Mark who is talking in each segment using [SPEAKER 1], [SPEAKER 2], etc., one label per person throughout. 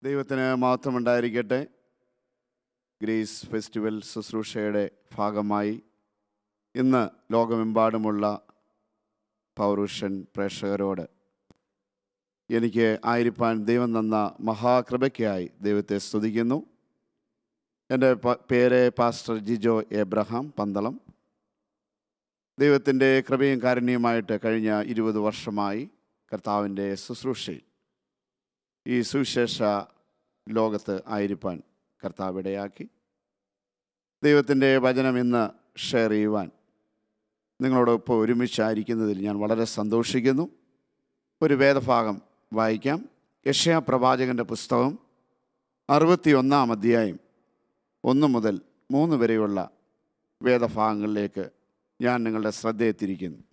[SPEAKER 1] ദൈവത്തിന് മാത്രമുണ്ടായിരിക്കട്ടെ. Grace festival ശുശ്രൂഷയുടെ ഭാഗമായി ഇന്ന് ലോകമെമ്പാടുമുള്ള പൗർവിഷൻ പ്രേക്ഷകരോട് എനിക്ക് ആയിരിക്കാൻ ദൈവം തന്ന മഹാകൃപയ്ക്കായി ദൈവത്തെ സ്തുതിക്കുന്നു. എൻ്റെ പേര് പാസ്റ്റർ ജിജോ എബ്രഹാം പന്തളം. ദൈവത്തിൻ്റെ കൃപയും കാരുണ്യവുമായിട്ട് കഴിഞ്ഞ 20 വർഷമായി കർത്താവിൻ്റെ ശുശ്രൂഷയിൽ ഈ സുവിശേഷ ലോകത്ത് ആയിരിക്കാൻ കർത്താവ് ഇടയാക്കി. ദൈവത്തിൻ്റെ വചനം ഇന്ന് ഷെയർ ചെയ്യുവാൻ നിങ്ങളോടൊപ്പം ഒരുമിച്ചായിരിക്കുന്നതിൽ ഞാൻ വളരെ സന്തോഷിക്കുന്നു. ഒരു വേദഭാഗം വായിക്കാം. യെശയ്യാ പ്രവാചകൻ്റെ പുസ്തകം 61-ാം അധ്യായം 1 മുതൽ 3 വരെയുള്ള വേദഭാഗങ്ങളിലേക്ക് ഞാൻ നിങ്ങളുടെ ശ്രദ്ധയെ തിരിക്കുന്നു.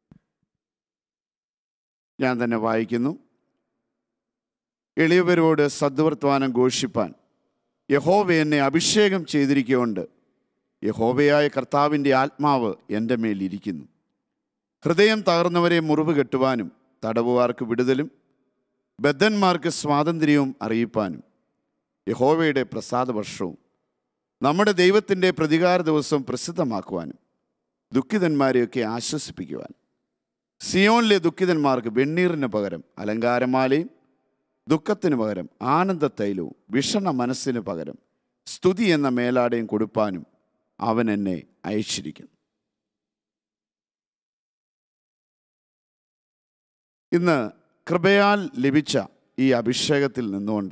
[SPEAKER 1] ഞാൻ തന്നെ വായിക്കുന്നു. എളിയവരോട് സദ്വർത്തമാനം ഘോഷിപ്പാൻ യഹോവ എന്നെ അഭിഷേകം ചെയ്തിരിക്കുകൊണ്ട് യഹോവയായ കർത്താവിൻ്റെ ആത്മാവ് എൻ്റെ മേലിരിക്കുന്നു. ഹൃദയം തകർന്നവരെ മുറിവ് കെട്ടുവാനും തടവുകാർക്ക് വിടുതലും ബദ്ധന്മാർക്ക് സ്വാതന്ത്ര്യവും അറിയിപ്പാനും യഹോവയുടെ പ്രസാദവർഷവും നമ്മുടെ ദൈവത്തിൻ്റെ പ്രതികാര ദിവസം പ്രസിദ്ധമാക്കുവാനും ദുഃഖിതന്മാരെയൊക്കെ ആശ്വസിപ്പിക്കുവാനും സിയോനിലെ ദുഃഖിതന്മാർക്ക് വെണ്ണീറിന് പകരം അലങ്കാരമാലയും ദുഃഖത്തിന് പകരം ആനന്ദത്തൈലവും വിഷണ മനസ്സിന് പകരം സ്തുതി എന്ന മേലാടയും കൊടുപ്പാനും അവൻ എന്നെ അയച്ചിരിക്കുന്നു. ഇന്ന് കൃപയാൽ ലഭിച്ച ഈ അഭിഷേകത്തിൽ നിന്നുകൊണ്ട്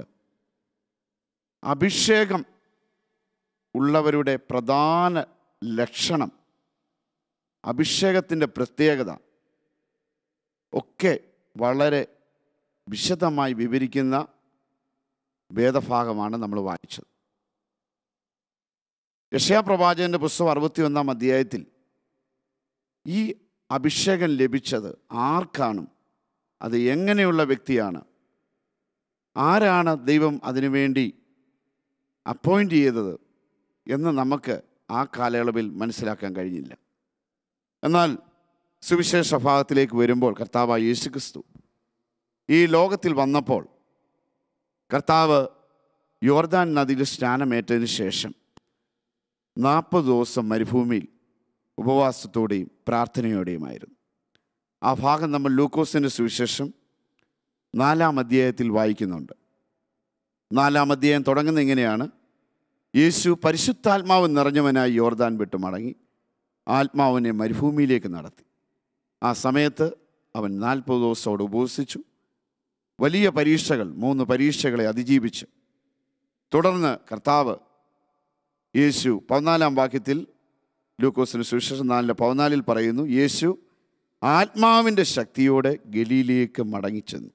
[SPEAKER 1] അഭിഷേകം ഉള്ളവരുടെ പ്രധാന ലക്ഷണം, അഭിഷേകത്തിൻ്റെ പ്രത്യേകത ഒക്കെ വളരെ വിശദമായി വിവരിക്കുന്ന വേദഭാഗമാണ് നമ്മൾ വായിച്ചത്. യെശയ്യാ പ്രവാചകൻ്റെ പുസ്തകം 61-ാം അധ്യായത്തിൽ ഈ അഭിഷേകം ലഭിച്ചത് ആർക്കാണ്, അത് എങ്ങനെയുള്ള വ്യക്തിയാണ്, ആരാണ് ദൈവം അതിനുവേണ്ടി അപ്പോയിൻ്റ് ചെയ്തത് എന്ന് നമുക്ക് ആ കാലയളവിൽ മനസ്സിലാക്കാൻ കഴിഞ്ഞില്ല. എന്നാൽ സുവിശേഷ ഭാഗത്തിലേക്ക് വരുമ്പോൾ കർത്താവായ യേശുക്രിസ്തു ഈ ലോകത്തിൽ വന്നപ്പോൾ കർത്താവ് യോർദാൻ നദിയിൽ സ്നാനമേറ്റതിന് ശേഷം 40 ദിവസം മരുഭൂമിയിൽ ഉപവാസത്തോടെയും പ്രാർത്ഥനയോടെയുമായിരുന്നു. ആ ഭാഗം നമ്മൾ ലൂക്കോസിൻ്റെ സുവിശേഷം 4-ാം അധ്യായത്തിൽ വായിക്കുന്നുണ്ട്. 4-ാം അധ്യായം തുടങ്ങുന്നത് ഇങ്ങനെയാണ്: യേശു പരിശുദ്ധാത്മാവ് നിറഞ്ഞവനായി യോർദാൻ വിട്ടു മടങ്ങി ആത്മാവിനെ മരുഭൂമിയിലേക്ക് നടത്തി. ആ സമയത്ത് അവൻ 40 ദിവസത്തോടെ ഉപവസിച്ചു. വലിയ പരീക്ഷകൾ, 3 പരീക്ഷകളെ അതിജീവിച്ച് തുടർന്ന് കർത്താവ് യേശു 14-ാം വാക്യത്തിൽ ലൂക്കോസിന് സുവിശേഷം 4:14 പറയുന്നു, യേശു ആത്മാവിൻ്റെ ശക്തിയോടെ ഗലീലയിലേക്ക് മടങ്ങിച്ചെന്നു.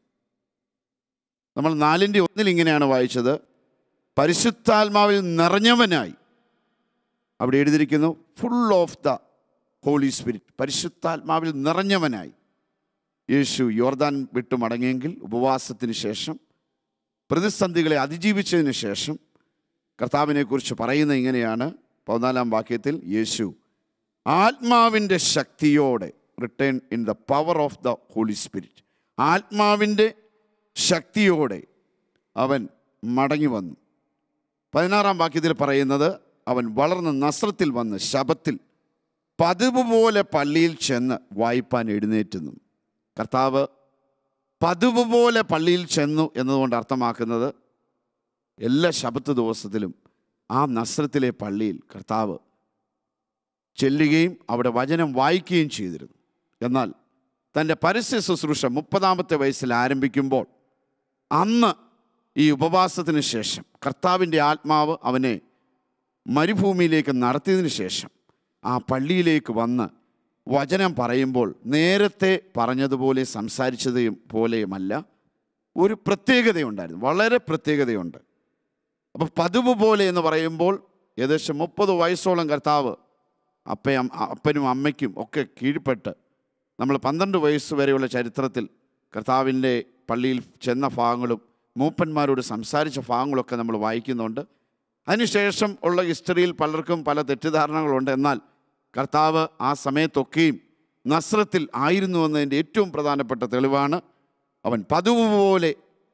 [SPEAKER 1] നമ്മൾ 4:1 ഇങ്ങനെയാണ് വായിച്ചത്: പരിശുദ്ധാത്മാവിൽ നിറഞ്ഞവനായി. അവിടെ എഴുതിയിരിക്കുന്നു full of the Holy Spirit. പരിശുദ്ധാത്മാവിൽ നിറഞ്ഞവനായി യേശു യോർദാൻ വിട്ടു മടങ്ങിയെങ്കിൽ ഉപവാസത്തിന് ശേഷം പ്രതിസന്ധികളെ അതിജീവിച്ചതിന് ശേഷം കർത്താവിനെക്കുറിച്ച് പറയുന്നത് ഇങ്ങനെയാണ്. 14-ാം വാക്യത്തിൽ യേശു ആത്മാവിൻ്റെ ശക്തിയോടെ return in the power of the Holy Spirit. ആത്മാവിൻ്റെ ശക്തിയോടെ അവൻ മടങ്ങി വന്നു. 16-ാം വാക്യത്തിൽ പറയുന്നത് അവൻ വളർന്ന് നസ്രത്തിൽ വന്ന് ശബത്തിൽ പതിവ് പോലെ പള്ളിയിൽ ചെന്ന് വായിപ്പാൻ എഴുന്നേറ്റുന്നു. കർത്താവ് പതിവ് പോലെ പള്ളിയിൽ ചെന്നു എന്നതുകൊണ്ട് അർത്ഥമാക്കുന്നത് എല്ലാ ശബത്ത് ദിവസത്തിലും ആ നസ്രത്തിലെ പള്ളിയിൽ കർത്താവ് ചെല്ലുകയും അവിടെ വചനം വായിക്കുകയും ചെയ്തിരുന്നു. എന്നാൽ തൻ്റെ പരസ്യ ശുശ്രൂഷ 30-ാമത്തെ വയസ്സിൽ ആരംഭിക്കുമ്പോൾ അന്ന് ഈ ഉപവാസത്തിന് ശേഷം കർത്താവിൻ്റെ ആത്മാവ് അവനെ മരുഭൂമിയിലേക്ക് നടത്തിയതിന് ശേഷം ആ പള്ളിയിലേക്ക് വന്ന് വചനം പറയുമ്പോൾ നേരത്തെ പറഞ്ഞതുപോലെ സംസാരിച്ചത് പോലെയുമല്ല, ഒരു പ്രത്യേകതയുണ്ടായിരുന്നു, വളരെ പ്രത്യേകതയുണ്ട്. അപ്പോൾ പതിവ് പോലെ എന്ന് പറയുമ്പോൾ ഏകദേശം 30 വയസ്സോളം കർത്താവ് അപ്പനും അമ്മയ്ക്കും ഒക്കെ കീഴ്പ്പെട്ട്, നമ്മൾ 12 വയസ്സ് വരെയുള്ള ചരിത്രത്തിൽ കർത്താവിൻ്റെ പള്ളിയിൽ ചെന്ന ഭാഗങ്ങളും മൂപ്പന്മാരോട് സംസാരിച്ച ഭാഗങ്ങളൊക്കെ നമ്മൾ വായിക്കുന്നുണ്ട്. അതിനുശേഷം ഉള്ള ഹിസ്റ്ററിയിൽ പലർക്കും പല തെറ്റിദ്ധാരണകളുണ്ട്. എന്നാൽ കർത്താവ് ആ സമയത്തൊക്കെയും നസ്രത്തിൽ ആയിരുന്നു എന്നതിൻ്റെ ഏറ്റവും പ്രധാനപ്പെട്ട തെളിവാണ് അവൻ പതിവ് പോലെ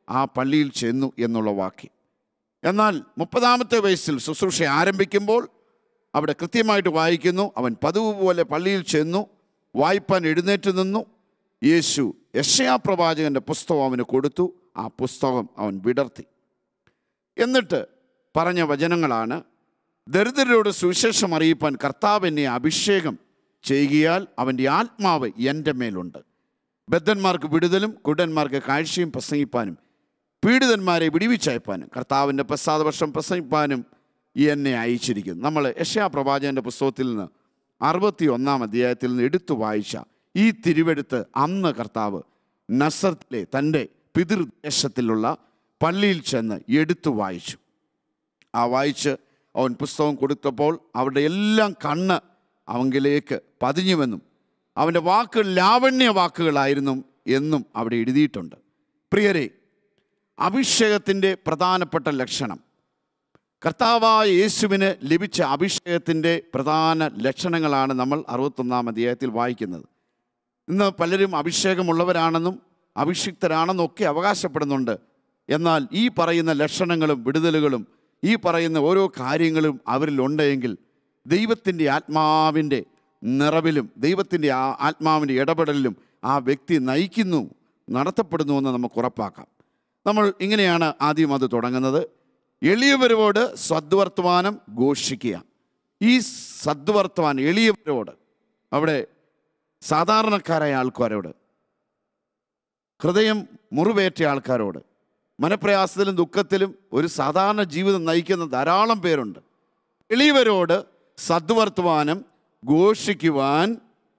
[SPEAKER 1] ആ പള്ളിയിൽ ചെന്നു എന്നുള്ള വാക്യം. എന്നാൽ 30-ാമത്തെ വയസ്സിൽ ശുശ്രൂഷ ആരംഭിക്കുമ്പോൾ അവിടെ കൃത്യമായിട്ട് വായിക്കുന്നു, അവൻ പതിവ് പോലെ പള്ളിയിൽ ചെന്നു, വായിപ്പാൻ എഴുന്നേറ്റ് നിന്നു. യേശു യെശയ്യാ പ്രവാചകൻ്റെ പുസ്തകം അവന് കൊടുത്തു. ആ പുസ്തകം അവൻ വിടർത്തി. എന്നിട്ട് പറഞ്ഞ വചനങ്ങളാണ്: ദരിദ്രരോട് സുവിശേഷം അറിയിപ്പാൻ കർത്താവ് എന്നെ അഭിഷേകം ചെയ്യുകയാൽ അവൻ്റെ ആത്മാവ് എൻ്റെ മേലുണ്ട്. ബദ്ധന്മാർക്ക് വിടുതലും കുരുടന്മാർക്ക് കാഴ്ചയും പ്രസംഗിപ്പാനും പീഡിതന്മാരെ വിടിവിച്ചയപ്പാനും കർത്താവിൻ്റെ പ്രസാദവർഷം പ്രസംഗിപ്പാനും എന്നെ അയച്ചിരിക്കുന്നു. നമ്മൾ യെശയ്യാ പ്രവാചകൻ്റെ പുസ്തകത്തിൽ നിന്ന് 61-ാം അധ്യായത്തിൽ നിന്ന് എടുത്തു വായിച്ച ഈ തിരുവെടുത്ത് അന്ന് കർത്താവ് നസറത്തിലെ തൻ്റെ പിതൃദേശത്തിലുള്ള പള്ളിയിൽ ചെന്ന് എടുത്തു വായിച്ചു. ആ വായിച്ച് അവൻ പുസ്തകം കൊടുത്തപ്പോൾ അവരുടെ എല്ലാം കണ്ണ് അവങ്കിലേക്ക് പതിഞ്ഞുവെന്നും അവൻ്റെ വാക്കുകൾ ലാവണ്യ വാക്കുകളായിരുന്നു എന്നും അവിടെ എഴുതിയിട്ടുണ്ട്. പ്രിയരെ, അഭിഷേകത്തിൻ്റെ പ്രധാനപ്പെട്ട ലക്ഷണം, കർത്താവായ യേശുവിന് ലഭിച്ച അഭിഷേകത്തിൻ്റെ പ്രധാന ലക്ഷണങ്ങളാണ് നമ്മൾ 61-ാം അധ്യായത്തിൽ വായിക്കുന്നത്. ഇന്ന് പലരും അഭിഷേകമുള്ളവരാണെന്നും അഭിഷിക്തരാണെന്നും ഒക്കെ അവകാശപ്പെടുന്നുണ്ട്. എന്നാൽ ഈ പറയുന്ന ലക്ഷണങ്ങളും വിടുതലുകളും ഈ പറയുന്ന ഓരോ കാര്യങ്ങളും അവരിലുണ്ടെങ്കിൽ ദൈവത്തിൻ്റെ ആത്മാവിൻ്റെ നിറവിലും ദൈവത്തിൻ്റെ ആത്മാവിൻ്റെ ഇടപെടലിലും ആ വ്യക്തി നയിക്കുന്നു, നടത്തപ്പെടുന്നുവെന്ന് നമുക്ക് ഉറപ്പാക്കാം. നമ്മൾ ഇങ്ങനെയാണ് ആദ്യം അത് തുടങ്ങുന്നത്: എളിയവരോട് സദ്വർത്തമാനം ഘോഷിക്കുക. ഈ സദ്വർത്തമാനം എളിയവരോട്, അവിടെ സാധാരണക്കാരായ ആൾക്കാരോട്, ഹൃദയം മുറിവേറ്റ ആൾക്കാരോട്, മനപ്രയാസത്തിലും ദുഃഖത്തിലും ഒരു സാധാരണ ജീവിതം നയിക്കുന്ന ധാരാളം പേരുണ്ട്. എളിയവരോട് സദ്വർത്തമാനം ഘോഷിക്കുവാൻ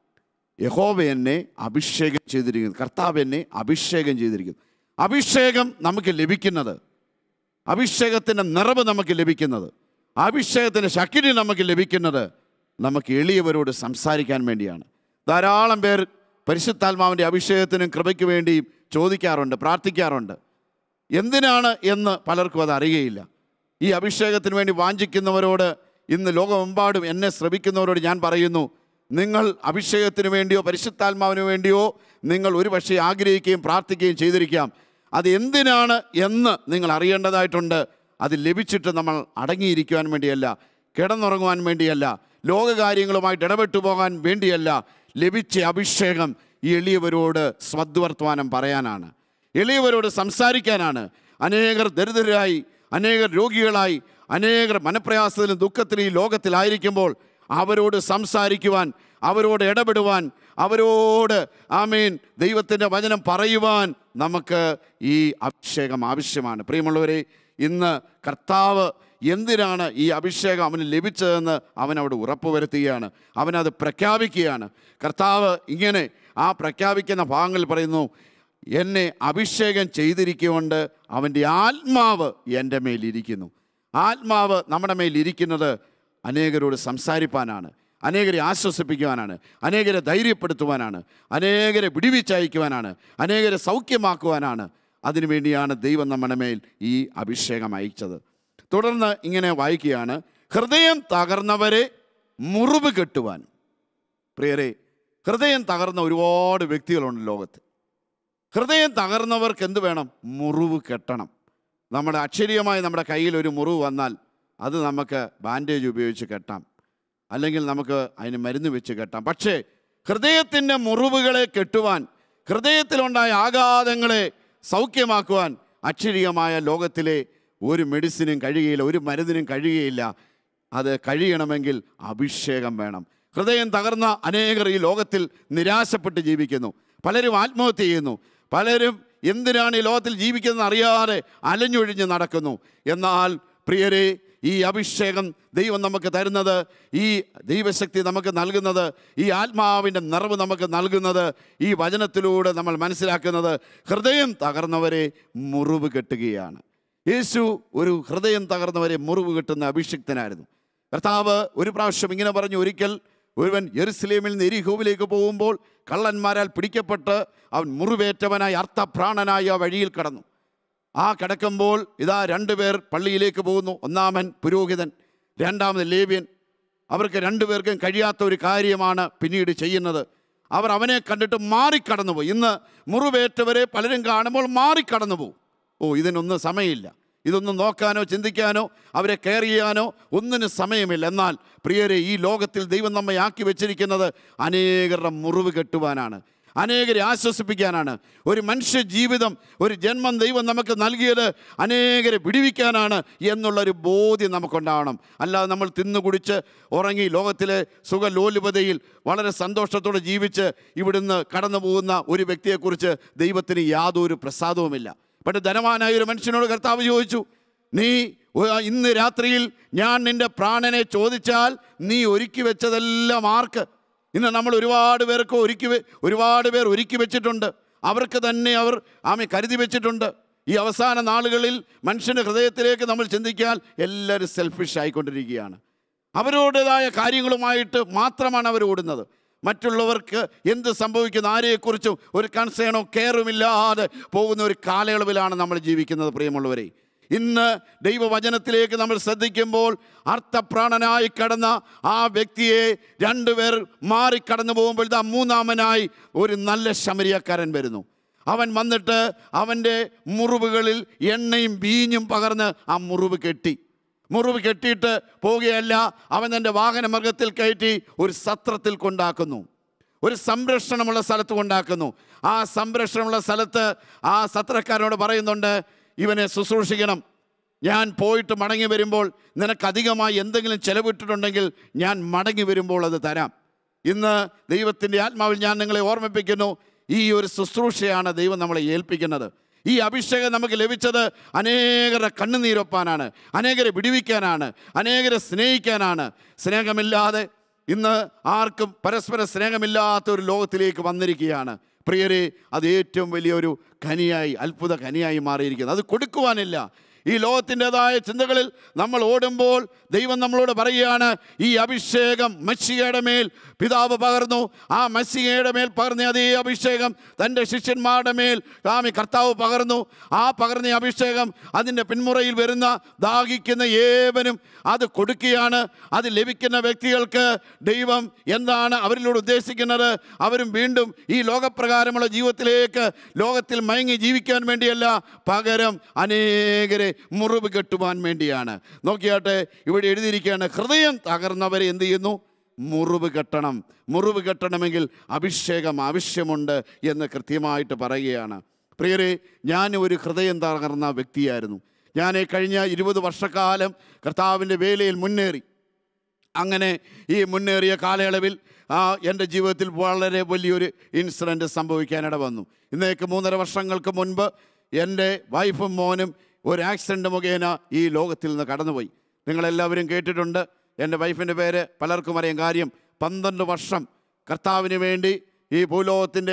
[SPEAKER 1] യഹോവ എന്നെ അഭിഷേകം ചെയ്തിരിക്കുന്നു. കർത്താവ് എന്നെ അഭിഷേകം ചെയ്തിരിക്കുന്നു. അഭിഷേകം നമുക്ക് ലഭിക്കുന്നത്, അഭിഷേകത്തിൻ്റെ നിറവ് നമുക്ക് ലഭിക്കുന്നത്, അഭിഷേകത്തിൻ്റെ ശക്തി നമുക്ക് ലഭിക്കുന്നത് നമുക്ക് എളിയവരോട് സംസാരിക്കാൻ വേണ്ടിയാണ്. ധാരാളം പേർ പരിശുദ്ധാത്മാവിൻ്റെ അഭിഷേകത്തിനും കൃപയ്ക്ക് വേണ്ടിയും ചോദിക്കാറുണ്ട്, പ്രാർത്ഥിക്കാറുണ്ട്. എന്തിനാണ് എന്ന് പലർക്കും അത് അറിയുകയില്ല. ഈ അഭിഷേകത്തിന് വേണ്ടി വാഞ്ചിക്കുന്നവരോട്, ഇന്ന് ലോകമെമ്പാടും എന്നെ ശ്രമിക്കുന്നവരോട് ഞാൻ പറയുന്നു, നിങ്ങൾ അഭിഷേകത്തിന് വേണ്ടിയോ പരിശുദ്ധാത്മാവിന് വേണ്ടിയോ നിങ്ങൾ ഒരുപക്ഷെ ആഗ്രഹിക്കുകയും പ്രാർത്ഥിക്കുകയും ചെയ്തിരിക്കാം. അത് എന്തിനാണ് എന്ന് നിങ്ങൾ അറിയേണ്ടതായിട്ടുണ്ട്. അത് ലഭിച്ചിട്ട് നമ്മൾ അടങ്ങിയിരിക്കുവാൻ വേണ്ടിയല്ല, കിടന്നുറങ്ങുവാൻ വേണ്ടിയല്ല, ലോകകാര്യങ്ങളുമായിട്ട് ഇടപെട്ടു പോകാൻ വേണ്ടിയല്ല. ലഭിച്ച അഭിഷേകം ഈ എളിയവരോട് സദ്വർത്തമാനം പറയാനാണ്, എളിയവരോട് സംസാരിക്കാനാണ്. അനേകർ ദരിദ്രരായി, അനേകർ രോഗികളായി, അനേകർ മനപ്രയാസത്തിലും ദുഃഖത്തിലും ഈ ലോകത്തിലായിരിക്കുമ്പോൾ അവരോട് സംസാരിക്കുവാൻ, അവരോട് ഇടപെടുവാൻ, അവരോട് ആമേൻ ദൈവത്തിൻ്റെ വചനം പറയുവാൻ നമുക്ക് ഈ അഭിഷേകം ആവശ്യമാണ്. പ്രിയമുള്ളവരെ, ഇന്ന് കർത്താവ് എന്തിനാണ് ഈ അഭിഷേകം അവന് ലഭിച്ചതെന്ന് അവനവിടെ ഉറപ്പുവരുത്തുകയാണ്, അവനത് പ്രഖ്യാപിക്കുകയാണ്. കർത്താവ് ഇങ്ങനെ ആ പ്രഖ്യാപിക്കുന്ന ഭാഗങ്ങളിൽ പറയുന്നു: എന്നെ അഭിഷേകം ചെയ്തിരിക്കൊണ്ട് അവൻ്റെ ആത്മാവ് എൻ്റെ മേലിരിക്കുന്നു. ആത്മാവ് നമ്മുടെ മേലിരിക്കുന്നത് അനേകരോട് സംസാരിപ്പാനാണ്, അനേകരെ ആശ്വസിപ്പിക്കുവാനാണ്, അനേകരെ ധൈര്യപ്പെടുത്തുവാനാണ്, അനേകരെ വിടിവിച്ചയക്കുവാനാണ്, അനേകരെ സൗഖ്യമാക്കുവാനാണ്. അതിനുവേണ്ടിയാണ് ദൈവം നമ്മുടെ മേൽ ഈ അഭിഷേകം അയച്ചത്. തുടർന്ന് ഇങ്ങനെ വായിക്കുകയാണ്: ഹൃദയം തകർന്നവരെ മുറിവ് കെട്ടുവാൻ. പ്രിയരെ, ഹൃദയം തകർന്ന ഒരുപാട് വ്യക്തികളുണ്ട് ലോകത്ത്. ഹൃദയം തകർന്നവർക്ക് എന്ത് വേണം? മുറിവ് കെട്ടണം. നമ്മുടെ അക്ഷരീയമായി നമ്മുടെ കയ്യിൽ ഒരു മുറിവ് വന്നാൽ അത് നമുക്ക് ബാൻഡേജ് ഉപയോഗിച്ച് കെട്ടാം, അല്ലെങ്കിൽ നമുക്ക് അതിന് മരുന്ന് വെച്ച് കെട്ടാം. പക്ഷേ ഹൃദയത്തിൻ്റെ മുറിവുകളെ കെട്ടുവാൻ, ഹൃദയത്തിലുണ്ടായ ആഘാതങ്ങളെ സൗഖ്യമാക്കുവാൻ അക്ഷരീയമായ ലോകത്തിലെ ഒരു മെഡിസിനും കഴിയുകയില്ല, ഒരു മരുന്നിനും കഴിയുകയില്ല. അത് കഴിയണമെങ്കിൽ അഭിഷേകം വേണം. ഹൃദയം തകർന്ന അനേകർ ഈ ലോകത്തിൽ നിരാശപ്പെട്ട് ജീവിക്കുന്നു. പലരും ആത്മഹത്യ ചെയ്യുന്നു. പലരും എന്തിനാണ് ഈ ലോകത്തിൽ ജീവിക്കുന്നത് അറിയാതെ അലഞ്ഞൊഴിഞ്ഞ് നടക്കുന്നു. എന്നാൽ പ്രിയരെ, ഈ അഭിഷേകം ദൈവം നമുക്ക് തരുന്നത്, ഈ ദൈവശക്തി നമുക്ക് നൽകുന്നത്, ഈ ആത്മാവിൻ്റെ നിറവ് നമുക്ക് നൽകുന്നത്, ഈ വചനത്തിലൂടെ നമ്മൾ മനസ്സിലാക്കുന്നത് ഹൃദയം തകർന്നവരെ മുറിവ് കെട്ടുകയാണ്. യേശു ഒരു ഹൃദയം തകർന്നവരെ മുറിവ് കെട്ടുന്ന അഭിഷിക്തനായിരുന്നു. കർത്താവ് ഒരു പ്രാവശ്യം ഇങ്ങനെ പറഞ്ഞു: ഒരിക്കൽ ഒരുവൻ യെരുശലേമിൽ നിന്ന് എരിഹോവിലേക്ക് പോകുമ്പോൾ കള്ളന്മാരാൽ പിടിക്കപ്പെട്ട് അവൻ മുറിവേറ്റവനായി അർത്ഥപ്രാണനായി ആ വഴിയിൽ കടന്നു. ആ കിടക്കുമ്പോൾ ഇതാ രണ്ടുപേർ പള്ളിയിലേക്ക് പോകുന്നു. ഒന്നാമൻ പുരോഹിതൻ, രണ്ടാമത് ലേവ്യൻ. അവർക്ക് രണ്ടുപേർക്കും കഴിയാത്ത ഒരു കാര്യമാണ് പിന്നീട് ചെയ്യുന്നത്. അവർ അവനെ കണ്ടിട്ട് മാറിക്കടന്നു പോയി. ഇന്ന് മുറിവേറ്റവരെ പലരും കാണുമ്പോൾ മാറിക്കടന്നു പോകും. ഇതിനൊന്നും സമയമില്ല, ഇതൊന്നും നോക്കാനോ ചിന്തിക്കാനോ അവരെ കെയർ ചെയ്യാനോ ഒന്നിനും സമയമില്ല. എന്നാൽ പ്രിയരെ, ഈ ലോകത്തിൽ ദൈവം നമ്മെ ആക്കി വെച്ചിരിക്കുന്നത് അനേകരുടെ മുറിവ് കെട്ടുവാനാണ്, അനേകരെ ആശ്വസിപ്പിക്കാനാണ്. ഒരു മനുഷ്യ ജീവിതം, ഒരു ജന്മം ദൈവം നമുക്ക് നൽകിയത് അനേകരെ വിടുവിക്കാനാണ് എന്നുള്ളൊരു ബോധ്യം നമുക്കുണ്ടാവണം. അല്ലാതെ നമ്മൾ തിന്നുകുടിച്ച് ഉറങ്ങി ലോകത്തിലെ സുഖലോലുപതയിൽ വളരെ സന്തോഷത്തോടെ ജീവിച്ച് ഇവിടുന്ന് കടന്നു പോകുന്ന ഒരു വ്യക്തിയെക്കുറിച്ച് ദൈവത്തിന് യാതൊരു പ്രസാദവുമില്ല. പക്ഷേ ധനവാനായ ഒരു മനുഷ്യനോട് കർത്താവ് ചോദിച്ചു, നീ ഇന്ന് രാത്രിയിൽ ഞാൻ നിൻ്റെ പ്രാണനെ ചോദിച്ചാൽ നീ ഒരുക്കി വെച്ചതെല്ലാം ആർക്ക്? ഇന്ന് നമ്മൾ ഒരുപാട് പേർ ഒരുക്കി വെച്ചിട്ടുണ്ട്, അവർക്ക് തന്നെ അവർ കരുതി വെച്ചിട്ടുണ്ട്. ഈ അവസാന നാളുകളിൽ മനുഷ്യൻ്റെ ഹൃദയത്തിലേക്ക് നമ്മൾ ചിന്തിക്കാൻ എല്ലാവരും സെൽഫിഷ് ആയിക്കൊണ്ടിരിക്കുകയാണ്. അവരുടേതായ കാര്യങ്ങളുമായിട്ട് മാത്രമാണ് അവർ ഓടുന്നത്. മറ്റുള്ളവർക്ക് എന്ത് സംഭവിക്കുന്ന ആരെക്കുറിച്ചും ഒരു കൺസേണോ കെയറുമില്ലാതെ പോകുന്ന ഒരു കാലയളവിലാണ് നമ്മൾ ജീവിക്കുന്നത്. പ്രിയമുള്ളവരെ, ഇന്ന് ദൈവവചനത്തിലേക്ക് നമ്മൾ ശ്രദ്ധിക്കുമ്പോൾ അർത്ഥപ്രാണനായി കടന്ന ആ വ്യക്തിയെ രണ്ടുപേർ മാറിക്കടന്നു പോകുമ്പോൾ മൂന്നാമനായി ഒരു നല്ല ശമരിയക്കാരൻ വരുന്നു. അവൻ വന്നിട്ട് അവൻ്റെ മുറിവുകളിൽ എണ്ണയും വീഞ്ഞും പകർന്ന് ആ മുറിവ് കെട്ടിയിട്ട് പോവുകയല്ല, അവൻ തൻ്റെ വാഹനമൃഗത്തിൽ കയറ്റി ഒരു സത്രത്തിൽ കൊണ്ടാക്കുന്നു, ഒരു സംരക്ഷണമുള്ള സ്ഥലത്ത് കൊണ്ടാക്കുന്നു. ആ സംരക്ഷണമുള്ള സ്ഥലത്ത് ആ സത്രക്കാരനോട് പറയുന്നുണ്ട്, ഇവനെ ശുശ്രൂഷിക്കണം. ഞാൻ പോയിട്ട് മടങ്ങി വരുമ്പോൾ നിനക്കധികമായി എന്തെങ്കിലും ചെലവിട്ടിട്ടുണ്ടെങ്കിൽ ഞാൻ മടങ്ങി വരുമ്പോൾ അത് തരാം. ഇന്ന് ദൈവത്തിൻ്റെ ആത്മാവിൽ ഞാൻ നിങ്ങളെ ഓർമ്മിപ്പിക്കുന്നു, ഈ ഒരു ശുശ്രൂഷയാണ് ദൈവം നമ്മളെ ഏൽപ്പിക്കുന്നത്. ഈ അഭിഷേകം നമുക്ക് ലഭിച്ചത് അനേകരുടെ കണ്ണുനീരൊപ്പാനാണ്, അനേകരെ വിടുവിക്കാനാണ്, അനേകരെ സ്നേഹിക്കാനാണ്. സ്നേഹമില്ലാതെ ഇന്ന് ആർക്കും പരസ്പര സ്നേഹമില്ലാത്ത ഒരു ലോകത്തിലേക്ക് വന്നിരിക്കുകയാണ്. പ്രിയരെ, അത് ഏറ്റവും വലിയൊരു ഖനിയായി, അത്ഭുത ഖനിയായി മാറിയിരിക്കുന്നത്. അത് കൊടുക്കുവാനില്ല. ഈ ലോകത്തിൻ്റെതായ ചിന്തകളിൽ നമ്മൾ ഓടുമ്പോൾ ദൈവം നമ്മളോട് പറയുകയാണ്, ഈ അഭിഷേകം മശിഹയുടെ മേൽ പിതാവ് പകർന്നു. ആ മശിഹയുടെ മേൽ പകർന്ന അതേ അഭിഷേകം തൻ്റെ ശിഷ്യന്മാരുടെ മേൽ കർത്താവ് പകർന്നു. ആ പകർന്ന അഭിഷേകം അതിൻ്റെ പിന്മുറയിൽ വരുന്ന ദാഹിക്കുന്ന ഏവനും അത് കൊടുക്കുകയാണ്. അത് ലഭിക്കുന്ന വ്യക്തികൾക്ക് ദൈവം എന്താണ് അവരിലൂടെ ഉദ്ദേശിക്കുന്നത്? അവരും വീണ്ടും ഈ ലോകപ്രകാരമുള്ള ജീവിതത്തിലേക്ക്, ലോകത്തിൽ മയങ്ങി ജീവിക്കാൻ വേണ്ടിയല്ല, പകരം അനേകരെ മുറിവ് കെട്ടുവാൻ വേണ്ടിയാണ്. നോക്കിയാട്ടെ, ഇവിടെ എഴുതിയിരിക്കുകയാണ്, ഹൃദയം തകർന്നവരെ എന്ത് ചെയ്യുന്നു? മുറിവ് കെട്ടണം. മുറിവ് കെട്ടണമെങ്കിൽ അഭിഷേകം ആവശ്യമുണ്ട് എന്ന് കൃത്യമായിട്ട് പറയുകയാണ്. പ്രിയരെ, ഞാൻ ഒരു ഹൃദയം തകർന്ന വ്യക്തിയായിരുന്നു. ഞാൻ കഴിഞ്ഞ 20 വർഷക്കാലം കർത്താവിൻ്റെ വേലയിൽ മുന്നേറി. അങ്ങനെ ഈ മുന്നേറിയ കാലയളവിൽ എൻ്റെ ജീവിതത്തിൽ വളരെ വലിയൊരു ഇൻസിഡൻറ്റ് സംഭവിക്കാനിട വന്നു. ഇന്നേക്ക് 3.5 വർഷങ്ങൾക്ക് മുൻപ് എൻ്റെ വൈഫും മോനും ഒരു ആക്സിഡൻറ്റ് മുഖേന ഈ ലോകത്തിൽ നിന്ന് കടന്നുപോയി. നിങ്ങളെല്ലാവരും കേട്ടിട്ടുണ്ട്. എൻ്റെ വൈഫിൻ്റെ പേര് പലർക്കും അറിയാം. കാര്യം 12 വർഷം കർത്താവിന് വേണ്ടി ഈ ഭൂലോകത്തിൻ്റെ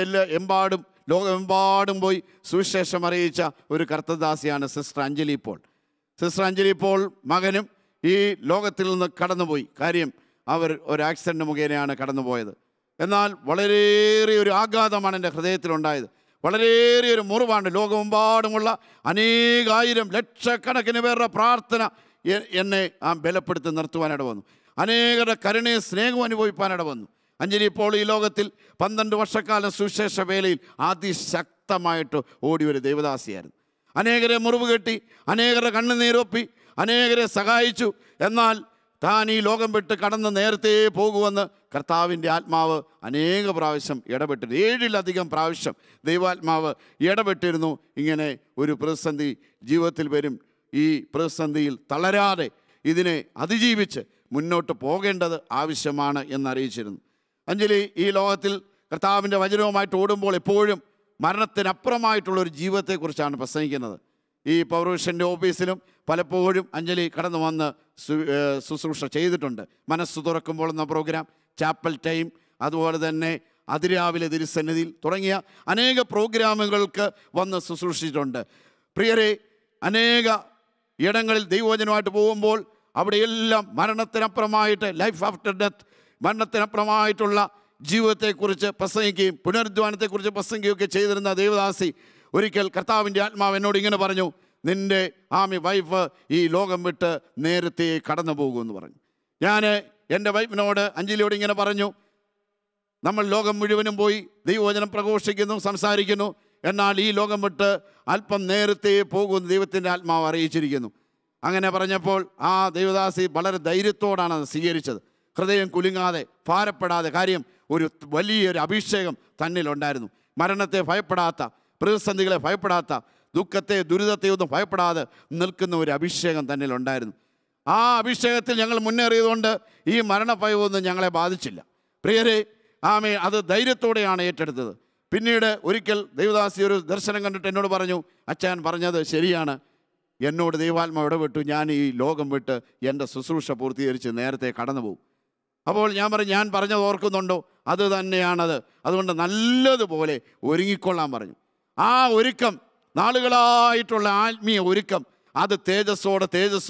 [SPEAKER 1] ലോകമെമ്പാടും പോയി സുവിശേഷം അറിയിച്ച ഒരു കർത്തദാസിയാണ് sister Anjali Paul. Sister Anjali Paul മകനും ഈ ലോകത്തിൽ നിന്ന് കടന്നുപോയി. കാര്യം അവർ ഒരു ആക്സിഡൻറ്റ് മുഖേനയാണ് കടന്നുപോയത്. എന്നാൽ വളരെയേറെ ഒരു ആഘാതമാണ് എൻ്റെ ഹൃദയത്തിലുണ്ടായത്. വളരെയേറെ ഒരു മുറിവാണ്. ലോകമെമ്പാടുമുള്ള അനേകായിരം ലക്ഷക്കണക്കിന് പേരുടെ പ്രാർത്ഥന എന്നെ ബലപ്പെടുത്തി നിർത്തുവാനിട വന്നു. അനേകരുടെ കരുണയും സ്നേഹവും അനുഭവിപ്പാനിട വന്നു. അഞ്ജലി ഇപ്പോൾ ഈ ലോകത്തിൽ 12 വർഷക്കാലം സുവിശേഷ വേലയിൽ അതിശക്തമായിട്ട് ഓടിയൊരു ദേവദാസിയായിരുന്നു. അനേകരെ മുറിവ് കെട്ടി, അനേകരുടെ കണ്ണുനീരൊപ്പി, അനേകരെ സഹായിച്ചു. എന്നാൽ താൻ ഈ ലോകം വിട്ട് കടന്ന് നേരത്തെ പോകുമെന്ന് കർത്താവിൻ്റെ ആത്മാവ് അനേക പ്രാവശ്യം ഇടപെട്ടിരുന്നു. 7-ലധികം പ്രാവശ്യം ദൈവാത്മാവ് ഇടപെട്ടിരുന്നു. ഇങ്ങനെ ഒരു പ്രതിസന്ധി ജീവിതത്തിൽ വരും. ഈ പ്രതിസന്ധിയിൽ തളരാതെ ഇതിനെ അതിജീവിച്ച് മുന്നോട്ട് പോകേണ്ടത് ആവശ്യമാണ് എന്നറിയിച്ചിരുന്നു. അഞ്ജലി ഈ ലോകത്തിൽ കർത്താവിൻ്റെ വചനവുമായിട്ട് ഓടുമ്പോൾ എപ്പോഴും മരണത്തിനപ്പുറമായിട്ടുള്ളൊരു ജീവിതത്തെക്കുറിച്ചാണ് പ്രസംഗിക്കുന്നത്. ഈ പവർവിഷൻ്റെ ഓഫീസിലും പലപ്പോഴും അഞ്ജലി കടന്നു വന്ന് ശുശ്രൂഷ ചെയ്തിട്ടുണ്ട്. മനസ്സ് തുറക്കുമ്പോൾ എന്ന പ്രോഗ്രാം, ചാപ്പൽ ടൈം, അതുപോലെ തന്നെ അതിരാവിലെ തിരുസന്നിധിയിൽ തുടങ്ങിയ അനേക പ്രോഗ്രാമുകൾക്ക് വന്ന് ശുശ്രൂഷിച്ചിട്ടുണ്ട്. പ്രിയരെ, അനേക ഇടങ്ങളിൽ ദൈവവചനമായിട്ട് പോകുമ്പോൾ അവിടെയെല്ലാം മരണത്തിനപ്പുറമായിട്ട്, ലൈഫ് ആഫ്റ്റർ ഡെത്ത്, മരണത്തിനപ്പുറമായിട്ടുള്ള ജീവിതത്തെക്കുറിച്ച് പ്രസംഗിക്കുകയും പുനരുദ്ധാനത്തെക്കുറിച്ച് പ്രസംഗിക്കുകയൊക്കെ ചെയ്തിരുന്ന ദേവദാസി ഒരിക്കൽ കർത്താവിൻ്റെ ആത്മാവ് എന്നോട് ഇങ്ങനെ പറഞ്ഞു, നിൻ്റെ വൈഫ് ഈ ലോകം വിട്ട് നേരത്തെ കടന്നു പോകുമെന്ന് പറഞ്ഞു. ഞാൻ എൻ്റെ വൈഫിനോട്, അഞ്ജലിയോട് ഇങ്ങനെ പറഞ്ഞു, നമ്മൾ ലോകം മുഴുവനും പോയി ദൈവവചനം പ്രഘോഷിക്കുന്നു, സംസാരിക്കുന്നു. എന്നാൽ ഈ ലോകം വിട്ട് അല്പം നേരത്തെ പോകുമെന്ന് ദൈവത്തിൻ്റെ ആത്മാവ് അറിയിച്ചിരിക്കുന്നു. അങ്ങനെ പറഞ്ഞപ്പോൾ ആ ദൈവദാസി വളരെ ധൈര്യത്തോടാണ് അത് സ്വീകരിച്ചത്. ഹൃദയം കുലുങ്ങാതെ, ഭാരപ്പെടാതെ. കാര്യം ഒരു വലിയൊരു അഭിഷേകം തന്നിലുണ്ടായിരുന്നു. മരണത്തെ ഭയപ്പെടാത്ത, പ്രതിസന്ധികളെ ഭയപ്പെടാത്ത, ദുഃഖത്തെ ദുരിതത്തെ ഒന്നും ഭയപ്പെടാതെ നിൽക്കുന്ന ഒരു അഭിഷേകം തന്നിലുണ്ടായിരുന്നു. ആ അഭിഷേകത്തിൽ ഞങ്ങൾ മുന്നേറിയതുകൊണ്ട് ഈ മരണഭയമൊന്നും ഞങ്ങളെ ബാധിച്ചില്ല. പ്രിയരെ, അത് ധൈര്യത്തോടെയാണ് ഏറ്റെടുത്തത്. പിന്നീട് ഒരിക്കൽ ദൈവദാസി ഒരു ദർശനം കണ്ടിട്ട് എന്നോട് പറഞ്ഞു, അച്ഛൻ പറഞ്ഞത് ശരിയാണ്, എന്നോട് ദൈവാത്മാവ് ഇടപെട്ടു, ഞാൻ ഈ ലോകം വിട്ട് എൻ്റെ ശുശ്രൂഷ പൂർത്തീകരിച്ച് നേരത്തെ കടന്നു പോകും. അപ്പോൾ ഞാൻ പറഞ്ഞു, ഞാൻ പറഞ്ഞത് ഓർക്കുന്നുണ്ടോ? അത് തന്നെയാണത്. അതുകൊണ്ട് നല്ലതുപോലെ ഒരുങ്ങിക്കൊള്ളാൻ പറഞ്ഞു. ആ ഒരുക്കം, നാളുകളായിട്ടുള്ള ആത്മീയ ഒരുക്കം, അത് തേജസ്സോടെ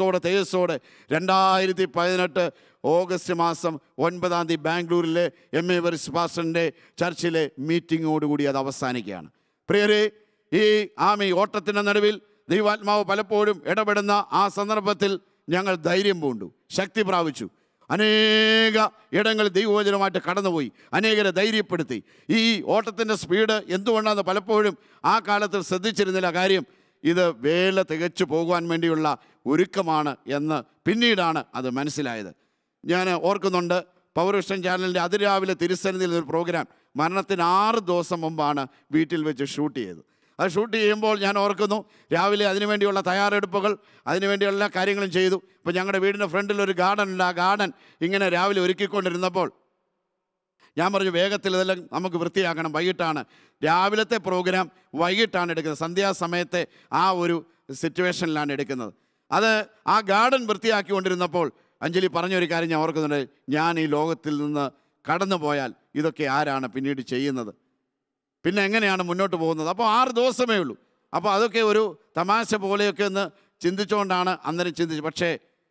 [SPEAKER 1] 2018 ഓഗസ്റ്റ് മാസം 9 ബാംഗ്ലൂരിലെ MA വെറിസ് പാസ്റ്ററിൻ്റെ ചർച്ചിലെ മീറ്റിങ്ങോടുകൂടി അത് അവസാനിക്കുകയാണ്. പ്രിയരെ, ഈ ഓട്ടത്തിൻ്റെ നടുവിൽ ദൈവാത്മാവ് പലപ്പോഴും ഇടപെടുന്ന ആ സന്ദർഭത്തിൽ ഞങ്ങൾ ധൈര്യം പൂണ്ടു, ശക്തി പ്രാപിച്ചു. അനേക ഇടങ്ങളിൽ ദൈവവചനമായിട്ട് കടന്നുപോയി, അനേകരെ ധൈര്യപ്പെടുത്തി. ഈ ഓട്ടത്തിൻ്റെ സ്പീഡ് എന്തുകൊണ്ടാണെന്ന് പലപ്പോഴും ആ കാലത്തിൽ ശ്രദ്ധിച്ചിരുന്നില്ല. കാര്യം ഇത് വേല തികച്ചു പോകുവാൻ വേണ്ടിയുള്ള ഒരുക്കമാണ് എന്ന് പിന്നീടാണ് അത് മനസ്സിലായത്. ഞാൻ ഓർക്കുന്നുണ്ട്, പവർവിഷൻ ചാനലിൻ്റെ അതിരാവിലെ തിരുസന്നിധിയിൽ ഒരു പ്രോഗ്രാം മരണത്തിന് 6 ദിവസം മുമ്പാണ് വീട്ടിൽ വെച്ച് ഷൂട്ട് ചെയ്തത്. അത് ഷൂട്ട് ചെയ്യുമ്പോൾ ഞാൻ ഓർക്കുന്നു, രാവിലെ അതിനുവേണ്ടിയുള്ള തയ്യാറെടുപ്പുകൾ, അതിനുവേണ്ടിയുള്ള എല്ലാ കാര്യങ്ങളും ചെയ്തു. ഇപ്പോൾ ഞങ്ങളുടെ വീടിൻ്റെ ഫ്രണ്ടിൽ ഒരു ഗാർഡൻ ഉണ്ട്. ആ ഗാർഡൻ ഇങ്ങനെ രാവിലെ ഒരുക്കിക്കൊണ്ടിരുന്നപ്പോൾ ഞാൻ പറഞ്ഞു, വേഗത്തിൽ ഇതെല്ലാം നമുക്ക് വൃത്തിയാക്കണം. വൈകിട്ടാണ് രാവിലത്തെ പ്രോഗ്രാം, വൈകിട്ടാണ് എടുക്കുന്നത്. സന്ധ്യാസമയത്തെ ആ ഒരു സിറ്റുവേഷനിലാണ് എടുക്കുന്നത്. അത് ആ ഗാർഡൻ വൃത്തിയാക്കിക്കൊണ്ടിരുന്നപ്പോൾ അഞ്ജലി പറഞ്ഞൊരു കാര്യം ഞാൻ ഓർക്കുന്നുണ്ട്, ഞാൻ ഈ ലോകത്തിൽ നിന്ന് കടന്നു പോയാൽ ഇതൊക്കെ ആരാണ് പിന്നീട് ചെയ്യുന്നത്, പിന്നെ എങ്ങനെയാണ് മുന്നോട്ട് പോകുന്നത്? അപ്പോൾ 6 ദിവസമേ ഉള്ളൂ. അപ്പോൾ അതൊക്കെ ഒരു തമാശ പോലെയൊക്കെ ഒന്ന് ചിന്തിച്ചുകൊണ്ടാണ് അന്നേരം ചിന്തിച്ചത്. പക്ഷേ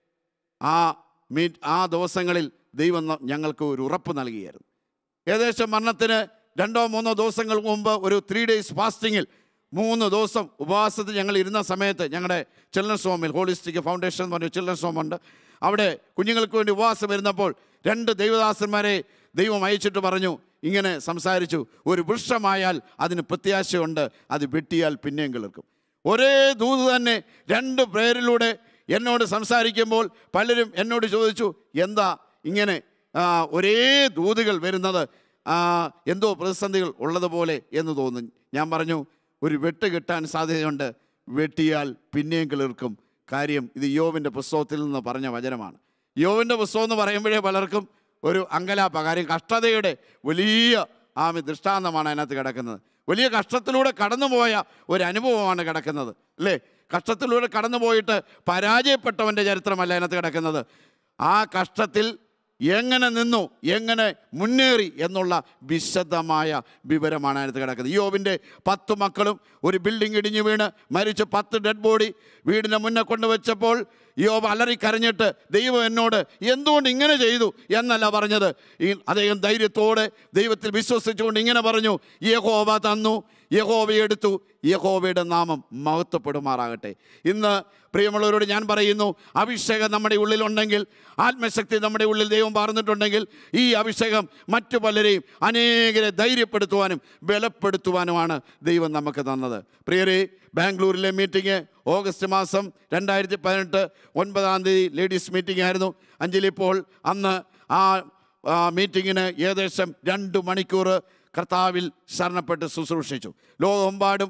[SPEAKER 1] ആ ദിവസങ്ങളിൽ ദൈവം ഞങ്ങൾക്ക് ഒരു ഉറപ്പ് നൽകിയായിരുന്നു. ഏകദേശം മരണത്തിന് 2-3 ദിവസങ്ങൾ മുമ്പ് ഒരു 3 days ഫാസ്റ്റിങ്ങിൽ 3 ദിവസം ഉപവാസത്തിൽ ഞങ്ങൾ ഇരുന്ന സമയത്ത് ഞങ്ങളുടെ ചിൽഡ്രൻസ് ഹോമിൽ, ഹോളിസ്റ്റിക് ഫൗണ്ടേഷൻ എന്ന് പറഞ്ഞ ചിൽഡ്രൻസ് ഹോമുണ്ട്, അവിടെ കുഞ്ഞുങ്ങൾക്ക് വേണ്ടി ഉപവാസം വരുന്നപ്പോൾ 2 ദൈവദാസന്മാരെ ദൈവം അയച്ചിട്ട് പറഞ്ഞു, ഇങ്ങനെ സംസാരിച്ചു, ഒരു വൃക്ഷമായാൽ അതിന് പ്രത്യാശയുണ്ട്, അത് വെട്ടിയാൽ പിന്നെയും കിളിർക്കും. ഒരേ ദൂത് തന്നെ 2 പേരിലൂടെ എന്നോട് സംസാരിക്കുമ്പോൾ പലരും എന്നോട് ചോദിച്ചു, എന്താ ഇങ്ങനെ ഒരേ ദൂതുകൾ വരുന്നത്, എന്തോ പ്രതിസന്ധികൾ ഉള്ളതുപോലെ എന്ന് തോന്നുന്നു. ഞാൻ പറഞ്ഞു, ഒരു വെട്ട് കിട്ടാൻ സാധ്യതയുണ്ട്, വെട്ടിയാൽ പിന്നെയും കിളിർക്കും. കാര്യം ഇത് യോബിൻ്റെ പുസ്തകത്തിൽ നിന്ന് പറഞ്ഞ വചനമാണ്. യോബിൻ്റെ പുസ്തകം എന്ന് പറയുമ്പോഴേ പലർക്കും ഒരു അങ്കലാപ്പ. കാര്യം കഷ്ടതയുടെ വലിയ ദൃഷ്ടാന്തമാണ് അതിനകത്ത് കിടക്കുന്നത്. വലിയ കഷ്ടത്തിലൂടെ കടന്നുപോയ ഒരു അനുഭവമാണ് കിടക്കുന്നത്, അല്ലേ? കഷ്ടത്തിലൂടെ കടന്നുപോയിട്ട് പരാജയപ്പെട്ടവൻ്റെ ചരിത്രമല്ല അതിനകത്ത് കിടക്കുന്നത്. ആ കഷ്ടത്തിൽ എങ്ങനെ നിന്നു, എങ്ങനെ മുന്നേറി എന്നുള്ള വിശദമായ വിവരമാണ് അതിനകത്ത് കിടക്കുന്നത്. യോബിൻ്റെ 10 മക്കളും ഒരു ബിൽഡിംഗ് ഇടിഞ്ഞു വീണ് മരിച്ച 10 ഡെഡ് ബോഡി വീടിൻ്റെ മുന്നേ കൊണ്ടുവച്ചപ്പോൾ യോബ് അലറിക്കരഞ്ഞിട്ട്, ദൈവം എന്നോട് എന്തുകൊണ്ട് ഇങ്ങനെ ചെയ്തു എന്നല്ല പറഞ്ഞത്. അദ്ദേഹം ധൈര്യത്തോടെ ദൈവത്തിൽ വിശ്വസിച്ചുകൊണ്ട് ഇങ്ങനെ പറഞ്ഞു, യഹോവ തന്നു, യഹോവ എടുത്തു, യഹോവയുടെ നാമം മഹത്വപ്പെടുമാറാകട്ടെ. ഇന്ന് പ്രിയമുള്ളവരോട് ഞാൻ പറയുന്നു, അഭിഷേകം നമ്മുടെ ഉള്ളിലുണ്ടെങ്കിൽ, ആത്മശക്തി നമ്മുടെ ഉള്ളിൽ ദൈവം പറഞ്ഞിട്ടുണ്ടെങ്കിൽ, ഈ അഭിഷേകം മറ്റു പലരെയും അനേകരെ ധൈര്യപ്പെടുത്തുവാനും ബലപ്പെടുത്തുവാനുമാണ് ദൈവം നമുക്ക് തന്നത്. പ്രിയരെ, ബാംഗ്ലൂരിലെ മീറ്റിംഗ് ഓഗസ്റ്റ് മാസം 2018 9 ലേഡീസ് മീറ്റിംഗ് ആയിരുന്നു. അഞ്ജലി പോൾ അന്ന് ആ മീറ്റിങ്ങിന് ഏകദേശം 2 മണിക്കൂർ കർത്താവിൽ ശരണപ്പെട്ട് ശുശ്രൂഷിച്ചു. ലോകമെമ്പാടും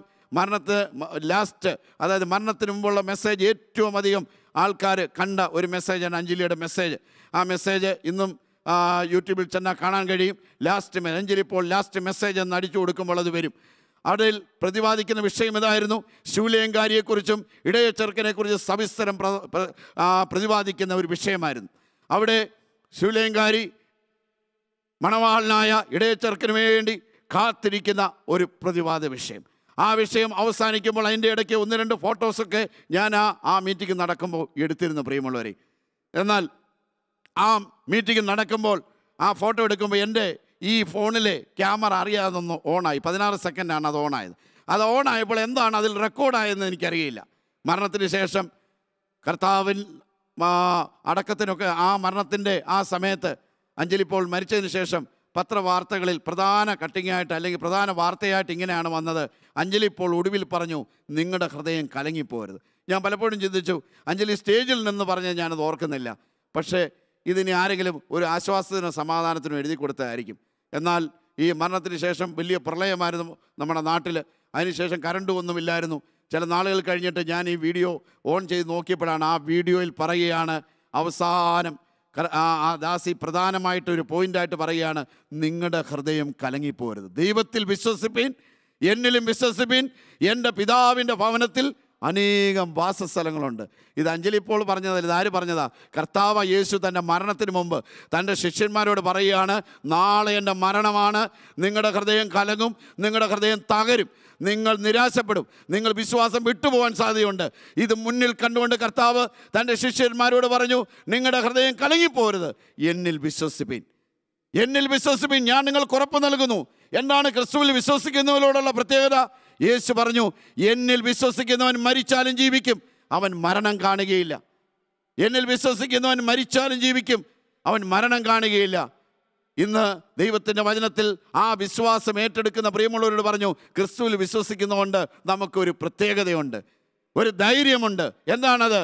[SPEAKER 1] അതായത് മരണത്തിന് മുമ്പുള്ള മെസ്സേജ് ഏറ്റവും അധികം ആൾക്കാർ കണ്ട ഒരു മെസ്സേജാണ് അഞ്ജലിയുടെ മെസ്സേജ്. ആ മെസ്സേജ് ഇന്നും യൂട്യൂബിൽ ചെന്നാൽ കാണാൻ കഴിയും. അഞ്ജലി ഇപ്പോൾ ലാസ്റ്റ് മെസ്സേജ് എന്ന് അടിച്ചു കൊടുക്കുമ്പോൾ അത് വരും. അതിൽ പ്രതിപാദിക്കുന്ന വിഷയം ഇതായിരുന്നു, ശൂലേങ്കാരിയെക്കുറിച്ചും ഇടയച്ചെറുക്കനെക്കുറിച്ചും സവിസ്തരം പ്രതിപാദിക്കുന്ന ഒരു വിഷയമായിരുന്നു. അവിടെ ശൂലേങ്കാരി മണവാളനായ ഇടയച്ചെറുക്കന് വേണ്ടി കാത്തിരിക്കുന്ന ഒരു പ്രതിപാദ വിഷയം. ആ വിഷയം അവസാനിക്കുമ്പോൾ അതിൻ്റെ ഇടയ്ക്ക് 1-2 ഫോട്ടോസൊക്കെ ഞാൻ ആ മീറ്റിംഗ് നടക്കുമ്പോൾ എടുത്തിരുന്നു, പ്രിയമുള്ളവരെ. എന്നാൽ ആ മീറ്റിംഗ് നടക്കുമ്പോൾ ആ ഫോട്ടോ എടുക്കുമ്പോൾ എൻ്റെ ഈ ഫോണിലെ ക്യാമറ അറിയാതൊന്ന് ഓണായി. 16 സെക്കൻഡാണ് അത് ഓണായത്. അത് ഓണായപ്പോൾ എന്താണ് അതിൽ റെക്കോർഡായതെന്ന് എനിക്കറിയില്ല. മരണത്തിന് ശേഷം കർത്താവിൻ അടക്കത്തിനൊക്കെ ആ മരണത്തിൻ്റെ ആ സമയത്ത് അഞ്ജലി പോൾ മരിച്ചതിന് ശേഷം പത്രവാർത്തകളിൽ പ്രധാന കട്ടിങ്ങായിട്ട് അല്ലെങ്കിൽ പ്രധാന വാർത്തയായിട്ട് ഇങ്ങനെയാണ് വന്നത്. അഞ്ജലി ഇപ്പോൾ ഒടുവിൽ പറഞ്ഞു, നിങ്ങളുടെ ഹൃദയം കലങ്ങിപ്പോരുത്. ഞാൻ പലപ്പോഴും ചിന്തിച്ചു, അഞ്ജലി സ്റ്റേജിൽ നിന്ന് പറഞ്ഞത് ഞാനത് ഓർക്കുന്നില്ല. പക്ഷേ ഇതിന് ആരെങ്കിലും ഒരു ആശ്വാസത്തിനോ സമാധാനത്തിനോ എഴുതി കൊടുത്തതായിരിക്കും. എന്നാൽ ഈ മരണത്തിന് ശേഷം വലിയ പ്രളയമായിരുന്നു നമ്മുടെ നാട്ടിൽ. അതിനുശേഷം കറണ്ടും ഒന്നുമില്ലായിരുന്നു. ചില നാളുകൾ കഴിഞ്ഞിട്ട് ഞാൻ ഈ വീഡിയോ ഓൺ ചെയ്ത് നോക്കിയപ്പോഴാണ് ആ വീഡിയോയിൽ പറയുകയാണ്, അവസാനം ആ ദാസി പ്രധാനമായിട്ടൊരു പോയിൻ്റായിട്ട് പറയുകയാണ്, നിങ്ങളുടെ ഹൃദയം കലങ്ങിപ്പോരുത്, ദൈവത്തിൽ വിശ്വസിപ്പീൻ, എന്നിലും വിശ്വസിപ്പീൻ, എൻ്റെ പിതാവിൻ്റെ ഭവനത്തിൽ അനേകം വാസസ്ഥലങ്ങളുണ്ട്. ഇത് അഞ്ജലി ഇപ്പോൾ പറഞ്ഞതല്ല, ഇതാര് പറഞ്ഞതാ? കർത്താവ് യേശു തൻ്റെ മരണത്തിന് മുമ്പ് തൻ്റെ ശിഷ്യന്മാരോട് പറയുകയാണ്, നാളെ എൻ്റെ മരണമാണ്, നിങ്ങളുടെ ഹൃദയം കലങ്ങും, നിങ്ങളുടെ ഹൃദയം തകരും, നിങ്ങൾ നിരാശപ്പെടും, നിങ്ങൾ വിശ്വാസം വിട്ടുപോകാൻ സാധ്യതയുണ്ട്. ഇത് മുന്നിൽ കണ്ടുകൊണ്ട് കർത്താവ് തൻ്റെ ശിഷ്യന്മാരോട് പറഞ്ഞു, നിങ്ങളുടെ ഹൃദയം കലങ്ങിപ്പോരുത്, എന്നിൽ വിശ്വസിപ്പീൻ, എന്നിൽ വിശ്വസിപ്പീൻ, ഞാൻ നിങ്ങൾക്ക് ഉറപ്പ് നൽകുന്നു. എന്താണ് ക്രിസ്തുവിൽ വിശ്വസിക്കുന്നവരോടുള്ള പ്രത്യേകത? യേശു പറഞ്ഞു, എന്നിൽ വിശ്വസിക്കുന്നവൻ മരിച്ചാലും ജീവിക്കും, അവൻ മരണം കാണുകയില്ല. എന്നിൽ വിശ്വസിക്കുന്നവൻ മരിച്ചാലും ജീവിക്കും, അവൻ മരണം കാണുകയില്ല. ഇന്ന് ദൈവത്തിൻ്റെ വചനത്തിൽ ആ വിശ്വാസം ഏറ്റെടുക്കുന്ന പ്രിയമുള്ളവരോട് പറഞ്ഞു, ക്രിസ്തുവിൽ വിശ്വസിക്കുന്നതുകൊണ്ട് നമുക്കൊരു പ്രത്യേകതയുണ്ട്, ഒരു ധൈര്യമുണ്ട്. എന്താണത്?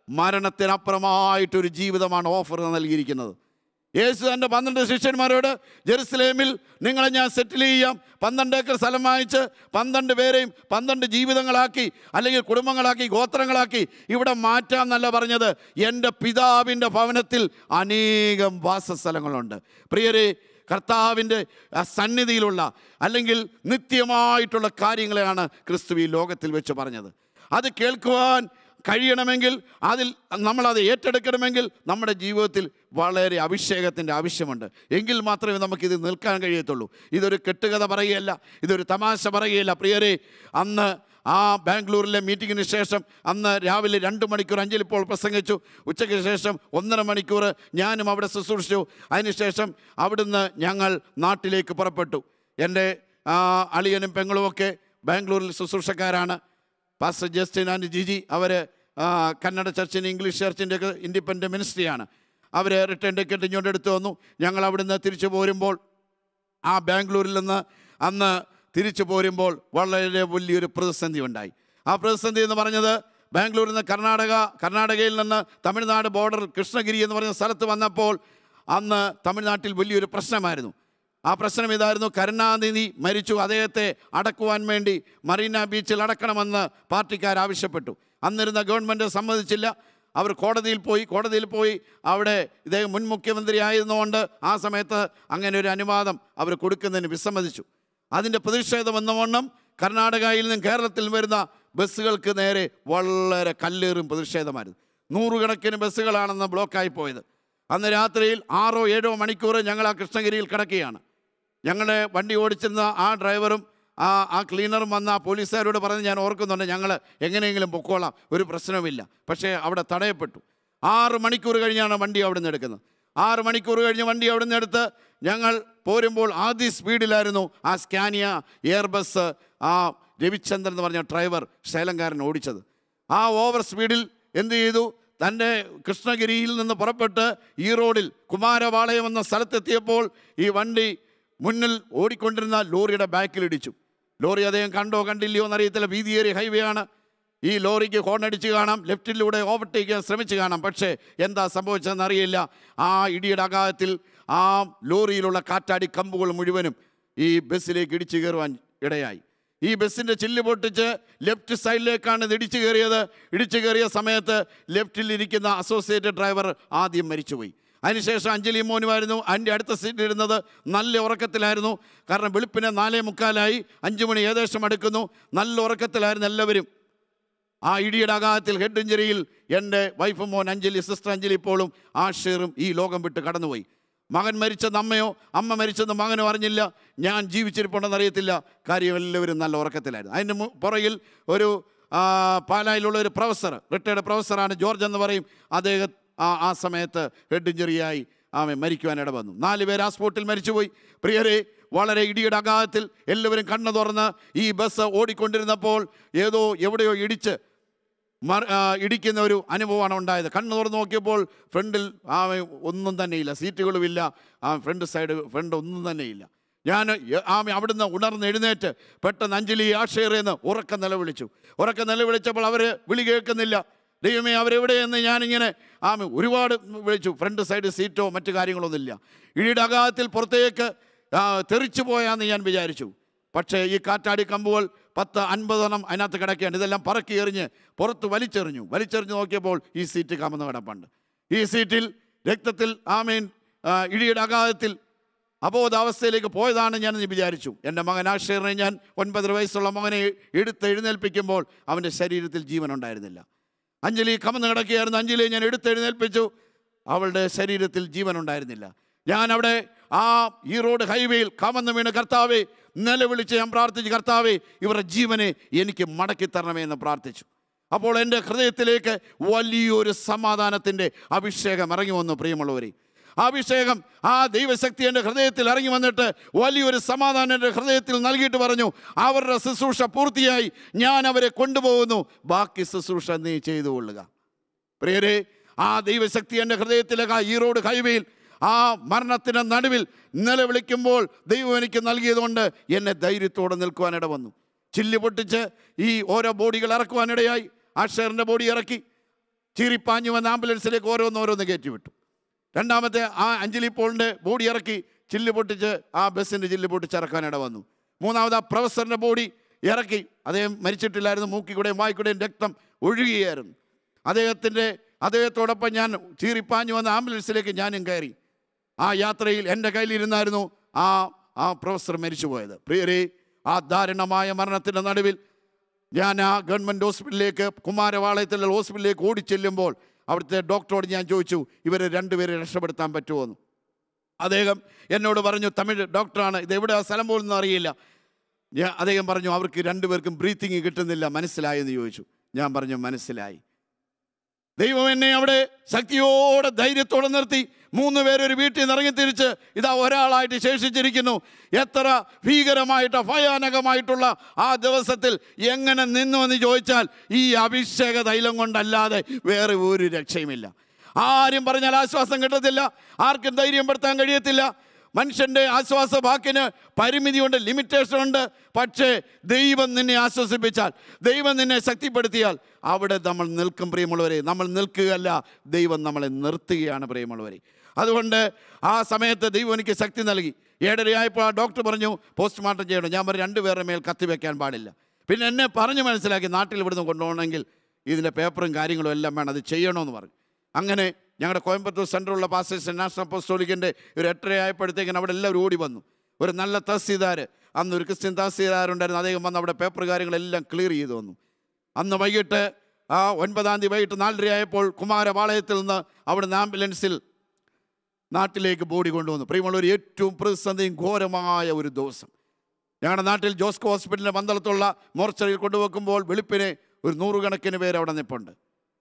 [SPEAKER 1] മരണത്തിനപ്പുറമായിട്ടൊരു ജീവിതമാണ് ഓഫർ നൽകിയിരിക്കുന്നത്. യേശു തൻ്റെ 12 ശിഷ്യന്മാരോട്, ജെറുസലേമിൽ നിങ്ങളെ ഞാൻ സെറ്റിൽ ചെയ്യാം, 12 ഏക്കർ സ്ഥലം വാങ്ങിച്ച് 12 പേരെയും 12 ജീവിതങ്ങളാക്കി, അല്ലെങ്കിൽ കുടുംബങ്ങളാക്കി, ഗോത്രങ്ങളാക്കി ഇവിടെ മാറ്റാം എന്നല്ല പറഞ്ഞത്. എൻ്റെ പിതാവിൻ്റെ ഭവനത്തിൽ അനേകം വാസസ്ഥലങ്ങളുണ്ട്. പ്രിയരെ, കർത്താവിൻ്റെ സന്നിധിയിലുള്ള അല്ലെങ്കിൽ നിത്യമായിട്ടുള്ള കാര്യങ്ങളെയാണ് ക്രിസ്തു ഈ ലോകത്തിൽ വെച്ച് പറഞ്ഞത്. അത് കേൾക്കുവാൻ കഴിയണമെങ്കിൽ, അതിൽ നമ്മളത് ഏറ്റെടുക്കണമെങ്കിൽ നമ്മുടെ ജീവിതത്തിൽ വളരെ അഭിഷേകത്തിൻ്റെ ആവശ്യമുണ്ട്. എങ്കിൽ മാത്രമേ നമുക്കിത് നിൽക്കാൻ കഴിയത്തുള്ളൂ. ഇതൊരു കെട്ടുകഥ പറയുകയല്ല, ഇതൊരു തമാശ പറയുകയല്ല. പ്രിയരെ, അന്ന് ആ ബാംഗ്ലൂരിലെ മീറ്റിങ്ങിന് ശേഷം അന്ന് രാവിലെ 2 മണിക്കൂർ അഞ്ജലി ഇപ്പോൾ പ്രസംഗിച്ചു. ഉച്ചയ്ക്ക് ശേഷം 1.5 മണിക്കൂർ ഞാനും അവിടെ ശുശ്രൂഷിച്ചു. അതിനുശേഷം അവിടുന്ന് ഞങ്ങൾ നാട്ടിലേക്ക് പുറപ്പെട്ടു. എൻ്റെ അളിയനും പെങ്ങളുമൊക്കെ ബാംഗ്ലൂരിൽ ശുശ്രൂഷക്കാരാണ്. പാസ്റ്റർ ജസ്റ്റിൻ ആൻഡ് ജിജി അവർ കന്നഡ ചർച്ചിൻ്റെ, ഇംഗ്ലീഷ് ചർച്ചിൻ്റെ ഒക്കെ ഇൻഡിപെൻഡൻറ്റ് മിനിസ്ട്രിയാണ്. അവർ റിട്ടേൺ ടിക്കറ്റ് ഇങ്ങോട്ട് എടുത്തു വന്നു. ഞങ്ങൾ അവിടുന്ന് തിരിച്ചു പോരുമ്പോൾ, ആ ബാംഗ്ലൂരിൽ നിന്ന് അന്ന് തിരിച്ചു പോരുമ്പോൾ വളരെ വലിയൊരു പ്രതിസന്ധി ഉണ്ടായി. ആ പ്രതിസന്ധി എന്ന് പറഞ്ഞത്, ബാംഗ്ലൂരിൽ നിന്ന് കർണാടകയിൽ നിന്ന് തമിഴ്നാട് ബോർഡർ കൃഷ്ണഗിരി എന്ന് പറഞ്ഞ സ്ഥലത്ത് വന്നപ്പോൾ അന്ന് തമിഴ്നാട്ടിൽ വലിയൊരു പ്രശ്നമായിരുന്നു. ആ പ്രശ്നം ഇതായിരുന്നു, കരുണാനിധി മരിച്ചു, അദ്ദേഹത്തെ അടക്കുവാൻ വേണ്ടി മറീന ബീച്ചിൽ അടക്കണമെന്ന് പാർട്ടിക്കാർ ആവശ്യപ്പെട്ടു. അന്നിരുന്ന ഗവൺമെൻറ് സമ്മതിച്ചില്ല. അവർ കോടതിയിൽ പോയി അവിടെ ഇദ്ദേഹം മുൻ മുഖ്യമന്ത്രി ആയിരുന്നുകൊണ്ട് ആ സമയത്ത് അങ്ങനെ ഒരു അനുവാദം അവർ കൊടുക്കുന്നതിന് വിസമ്മതിച്ചു. അതിൻ്റെ പ്രതിഷേധം എന്നവണ്ണം കർണാടകയിൽ നിന്നും കേരളത്തിൽ വരുന്ന ബസ്സുകൾക്ക് നേരെ വളരെ കല്ലേറും പ്രതിഷേധമായിരുന്നു. 100 കണക്കിന് ബസ്സുകളാണെന്ന് ബ്ലോക്കായി പോയത്. അന്ന് രാത്രിയിൽ 6-7 മണിക്കൂർ ഞങ്ങൾ ആ കൃഷ്ണഗിരിയിൽ കിടക്കുകയാണ്. ഞങ്ങളുടെ വണ്ടി ഓടിച്ചിരുന്ന ആ ഡ്രൈവറും ആ ക്ലീനറും വന്ന ആ പോലീസുകാരോട് പറഞ്ഞ് ഞാൻ ഓർക്കുന്നുണ്ട്, ഞങ്ങൾ എങ്ങനെയെങ്കിലും പൊക്കോളാം, ഒരു പ്രശ്നവുമില്ല. പക്ഷേ അവിടെ തടയപ്പെട്ടു. 6 മണിക്കൂർ കഴിഞ്ഞാണ് വണ്ടി അവിടെ നിന്ന് എടുക്കുന്നത്. 6 മണിക്കൂർ കഴിഞ്ഞ് വണ്ടി അവിടെ നിന്ന് എടുത്ത് ഞങ്ങൾ പോരുമ്പോൾ ആദ്യ സ്പീഡിലായിരുന്നു ആ സ്കാനിയ എയർബസ് ആ രവിചന്ദ്രൻ എന്ന് പറഞ്ഞ ഡ്രൈവർ ശൈലങ്കാരൻ ഓടിച്ചത്. ആ ഓവർ സ്പീഡിൽ എന്ത് ചെയ്തു, തൻ്റെ കൃഷ്ണഗിരിയിൽ നിന്ന് പുറപ്പെട്ട് ഈ റോഡിൽ കുമാരപാളയം എന്ന സ്ഥലത്തെത്തിയപ്പോൾ ഈ വണ്ടി മുന്നിൽ ഓടിക്കൊണ്ടിരുന്ന ലോറിയുടെ ബാക്കിലിടിച്ചു. ലോറി അദ്ദേഹം കണ്ടോ കണ്ടില്ലയോ എന്നറിയത്തില്ല, വീതിയേറിയ ഹൈവേ ആണ്. ഈ ലോറിക്ക് ഹോണടിച്ച് കാണാം, ലെഫ്റ്റിലൂടെ ഓവർടേക്ക് ചെയ്യാൻ ശ്രമിച്ച് കാണാം. പക്ഷേ എന്താ സംഭവിച്ചതെന്ന് അറിയില്ല. ആ ഇടിയുടെ ആഘാതത്തിൽ ആ ലോറിയിലുള്ള കാറ്റാടി കമ്പുകൾ മുഴുവനും ഈ ബസ്സിലേക്ക് ഇടിച്ചു കയറുവാൻ ഇടയായി. ഈ ബസ്സിൻ്റെ ചില്ല് പൊട്ടിച്ച് ലെഫ്റ്റ് സൈഡിലേക്കാണ് ഇത് ഇടിച്ചു കയറിയത്. ഇടിച്ചു കയറിയ സമയത്ത് ലെഫ്റ്റിലിരിക്കുന്ന അസോസിയേറ്റ് ഡ്രൈവർ ആദ്യം മരിച്ചുപോയി. അതിനുശേഷം അഞ്ജലി മോനുമായിരുന്നു അതിൻ്റെ അടുത്ത സീറ്റിലിരുന്നത്. നല്ല ഉറക്കത്തിലായിരുന്നു. കാരണം വെളുപ്പിന് 4:45, 5 മണി ഏകദേശം അടുക്കുന്നു. നല്ല ഉറക്കത്തിലായിരുന്നു എല്ലാവരും. ആ ഇടിയുടെ ആഘാതത്തിൽ ഹെഡ് ഇഞ്ചറിയിൽ എൻ്റെ വൈഫ് മോൻ അഞ്ജലി, സിസ്റ്റർ അഞ്ജലി ഇപ്പോഴും ആഷേറും ഈ ലോകം വിട്ട് കടന്നുപോയി. മകൻ മരിച്ചത് അമ്മയോ, അമ്മ മരിച്ചെന്ന് മകനോ അറിഞ്ഞില്ല. ഞാൻ ജീവിച്ചിരിപ്പുണ്ടെന്ന് അറിയത്തില്ല. കാര്യം എല്ലാവരും നല്ല ഉറക്കത്തിലായിരുന്നു. അതിന് പുറകിൽ ഒരു പാലായിലുള്ള ഒരു പ്രൊഫസർ, റിട്ടയർഡ് പ്രൊഫസറാണ്, ജോർജ് എന്ന് പറയും. അദ്ദേഹം ആ സമയത്ത് ഹെഡ് ഇഞ്ചറിയായി മരിക്കുവാൻ ഇട വന്നു. 4 പേർ ആ സ്പോട്ടിൽ മരിച്ചുപോയി. പ്രിയരെ, വളരെ ഇടിയുടെ ആഘാതത്തിൽ എല്ലാവരും കണ്ണു തുറന്ന് ഈ ബസ് ഓടിക്കൊണ്ടിരുന്നപ്പോൾ എവിടെയോ ഇടിച്ച് ഇടിക്കുന്ന ഒരു അനുഭവമാണ് ഉണ്ടായത്. കണ്ണ് തുറന്ന് നോക്കിയപ്പോൾ ഫ്രണ്ടിൽ ഒന്നും തന്നെയില്ല, സീറ്റുകളുമില്ല, ഫ്രണ്ട് ഒന്നും തന്നെയില്ല. ഞാൻ അവിടുന്ന് ഉണർന്ന് എഴുന്നേറ്റ് പെട്ടെന്ന് അഞ്ജലി ആഷേറെന്ന് ഉറക്കം നിലവിളിച്ചപ്പോൾ അവർ വിളി കേൾക്കുന്നില്ല. ദൈവമേ, അവരെവിടെയെന്ന് ഞാനിങ്ങനെ ഒരുപാട് വിളിച്ചു. ഫ്രണ്ട് സൈഡ് സീറ്റോ മറ്റു കാര്യങ്ങളൊന്നുമില്ല. ഇടിയുടെ ആഘാതത്തിൽ പുറത്തേക്ക് തെറിച്ചു പോയാന്ന് ഞാൻ വിചാരിച്ചു. പക്ഷേ ഈ കാറ്റാടി കമ്പുകൾ 10-50 അതിനകത്ത് കിടക്കുകയാണ്. ഇതെല്ലാം പറക്കി എറിഞ്ഞ് പുറത്ത് വലിച്ചെറിഞ്ഞു നോക്കിയപ്പോൾ ഈ സീറ്റ് കമന്ന് കിടപ്പുണ്ട്. ഈ സീറ്റിൽ രക്തത്തിൽ ഇടിയുടെ ആഘാതത്തിൽ അബോധാവസ്ഥയിലേക്ക് പോയതാണ് ഞാൻ വിചാരിച്ചു. എൻ്റെ മകൻ ആഷേറിനെ ഞാൻ 9 വയസ്സുള്ള മകനെ എഴുന്നേൽപ്പിക്കുമ്പോൾ അവൻ്റെ ശരീരത്തിൽ ജീവൻ ഉണ്ടായിരുന്നില്ല. അഞ്ജലി കമന്ന് കിടക്കുകയായിരുന്നു. അഞ്ജലിയെ ഞാൻ എഴുന്നേൽപ്പിച്ചു. അവളുടെ ശരീരത്തിൽ ജീവൻ ഉണ്ടായിരുന്നില്ല. ഞാൻ അവിടെ ഈ റോഡ് ഹൈവേയിൽ കമന്ന് വീണ് കർത്താവേ നിലവിളിച്ച് ഞാൻ പ്രാർത്ഥിച്ചു, കർത്താവേ ഇവരുടെ ജീവനെ എനിക്ക് മടക്കി തരണമേ എന്ന് പ്രാർത്ഥിച്ചു. അപ്പോൾ എൻ്റെ ഹൃദയത്തിലേക്ക് വലിയൊരു സമാധാനത്തിൻ്റെ അഭിഷേകം ഇറങ്ങി വന്നു. പ്രിയമുള്ളവരെ, അഭിഷേകം ദൈവശക്തി എൻ്റെ ഹൃദയത്തിൽ ഇറങ്ങി വന്നിട്ട് വലിയൊരു സമാധാനം എൻ്റെ ഹൃദയത്തിൽ നൽകിയിട്ട് പറഞ്ഞു, അവരുടെ ശുശ്രൂഷ പൂർത്തിയായി, ഞാൻ അവരെ കൊണ്ടുപോകുന്നു, ബാക്കി ശുശ്രൂഷ നീ ചെയ്തു കൊള്ളുക. പ്രിയരെ, ദൈവശക്തി എൻ്റെ ഹൃദയത്തിലേക്ക് ഈ റോഡ് ഹൈവേയിൽ മരണത്തിൻ്റെ നടുവിൽ നിലവിളിക്കുമ്പോൾ ദൈവം എനിക്ക് നൽകിയതുകൊണ്ട് എന്നെ ധൈര്യത്തോടെ നിൽക്കുവാനിട വന്നു. ചില്ല് പൊട്ടിച്ച് ഈ ഓരോ ബോഡികൾ ഇറക്കുവാനിടയായി. ആഷേറിൻ്റെ ബോഡി ഇറക്കി ചീറിപ്പാഞ്ഞു വന്ന ആംബുലൻസിലേക്ക് ഓരോന്നോരോന്ന് കയറ്റിവിട്ടു. രണ്ടാമത്തെ അഞ്ജലി പോളിൻ്റെ ബോഡി ഇറക്കി ചില്ല് പൊട്ടിച്ച് ബസ്സിൻ്റെ ചില്ല് പൊട്ടിച്ചിറക്കാനിട വന്നു. മൂന്നാമത് പ്രൊഫസറിൻ്റെ ബോഡി ഇറക്കി. അദ്ദേഹം മരിച്ചിട്ടില്ലായിരുന്നു. മൂക്കിക്കൂടെയും വായിക്കൂടെയും രക്തം ഒഴുകുകയായിരുന്നു. അദ്ദേഹത്തോടൊപ്പം ഞാൻ ചീറിപ്പാഞ്ഞു വന്ന ആംബുലൻസിലേക്ക് ഞാനും കയറി. യാത്രയിൽ എൻ്റെ കയ്യിലിരുന്നായിരുന്നു പ്രൊഫസർ മരിച്ചുപോയത്. പ്രിയരെ, ദാരുണമായ മരണത്തിൻ്റെ നടുവിൽ ഞാൻ ഗവൺമെൻറ് ഹോസ്പിറ്റലിലേക്ക്, കുമാരവാളയത്തിലുള്ള ഹോസ്പിറ്റലിലേക്ക് ഓടിച്ചെല്ലുമ്പോൾ അവിടുത്തെ ഡോക്ടറോട് ഞാൻ ചോദിച്ചു, ഇവരെ രണ്ടുപേരെ രക്ഷപ്പെടുത്താൻ പറ്റുമോ എന്ന്. അദ്ദേഹം എന്നോട് പറഞ്ഞു, തമിഴ് ഡോക്ടറാണ്, ഇത് എവിടെ സ്ഥലം പോലൊന്നും അറിയില്ല. അദ്ദേഹം പറഞ്ഞു, അവർക്ക് രണ്ടുപേർക്കും ബ്രീത്തിങ് കിട്ടുന്നില്ല, മനസ്സിലായെന്ന് ചോദിച്ചു. ഞാൻ പറഞ്ഞു, മനസ്സിലായി. ദൈവം എന്നെ അവിടെ ശക്തിയോടെ ധൈര്യത്തോടെ നിർത്തി. 3 പേരൊരു വീട്ടിൽ നിന്ന് ഇറങ്ങി തിരിച്ച് ഒരാളായിട്ട് ശേഷിച്ചിരിക്കുന്നു. എത്ര ഭീകരമായിട്ട് ഭയാനകമായിട്ടുള്ള ദിവസത്തിൽ എങ്ങനെ നിന്നു എന്ന് ചോദിച്ചാൽ ഈ അഭിഷേക തൈലം കൊണ്ടല്ലാതെ വേറെ ഒരു രക്ഷയുമില്ല. ആരും പറഞ്ഞാൽ ആശ്വാസം കിട്ടത്തില്ല, ആർക്കും ധൈര്യം പെടുത്താൻ കഴിയത്തില്ല. മനുഷ്യൻ്റെ ആശ്വാസ വാക്കിന് പരിമിതിയുണ്ട്, ലിമിറ്റേഷൻ ഉണ്ട്. പക്ഷേ ദൈവം നിന്നെ ആശ്വസിപ്പിച്ചാൽ, ദൈവം നിന്നെ ശക്തിപ്പെടുത്തിയാൽ അവിടെ നമ്മൾ നിൽക്കും. പ്രിയമുള്ളവരെ, നമ്മൾ നിൽക്കുകയല്ല, ദൈവം നമ്മളെ നിർത്തുകയാണ്. പ്രിയമുള്ളവരെ, അതുകൊണ്ട് സമയത്ത് ദൈവം എനിക്ക് ശക്തി നൽകി. 7:30 ആയപ്പോൾ ഡോക്ടർ പറഞ്ഞു പോസ്റ്റ്മോർട്ടം ചെയ്യണം. ഞാൻ പറഞ്ഞു 2 പേരുടെ മേൽ കത്തി വെക്കാൻ പാടില്ല. പിന്നെ എന്നെ പറഞ്ഞു മനസ്സിലാക്കി, നാട്ടിൽ ഇവിടുന്ന് കൊണ്ടുപോകണമെങ്കിൽ ഇതിൻ്റെ പേപ്പറും കാര്യങ്ങളും എല്ലാം വേണം, അത് ചെയ്യണമെന്ന് പറഞ്ഞു. അങ്ങനെ ഞങ്ങളുടെ കോയമ്പത്തൂർ സെൻറ്ററുള്ള പാസ്റ്റേഴ്സ് നാഷണൽ അപ്പോസ്തോലിക്കിൻ്റെ ഒരു 8:30 ആയപ്പോഴത്തേക്കും അവിടെ എല്ലാവരും ഓടി വന്നു. ഒരു നല്ല തഹസീൽദാർ, അന്ന് ഒരു ക്രിസ്ത്യൻ തഹസീൽദാരുണ്ടായിരുന്നു, അദ്ദേഹം വന്ന് അവിടെ പേപ്പർ കാര്യങ്ങളെല്ലാം ക്ലിയർ ചെയ്തു വന്നു. അന്ന് വൈകിട്ട് 9-ാം തീയതി വൈകിട്ട് 4:30 ആയപ്പോൾ കുമാരപാളയത്തിൽ നിന്ന് അവിടുന്ന് ആംബുലൻസിൽ നാട്ടിലേക്ക് ബോഡി കൊണ്ടുവന്നു. പ്രിയമുള്ളവർ, ഏറ്റവും പ്രതിസന്ധിയും ഘോരമായ ഒരു ദിവസം. ഞങ്ങളുടെ നാട്ടിൽ ജോസ്കോ ഹോസ്പിറ്റലിൻ്റെ പന്തളത്തുള്ള മോർച്ചറിയിൽ കൊണ്ടുവെക്കുമ്പോൾ വെളുപ്പിനെ ഒരു 100 കണക്കിന് പേര് അവിടെ നിൽപ്പുണ്ട്.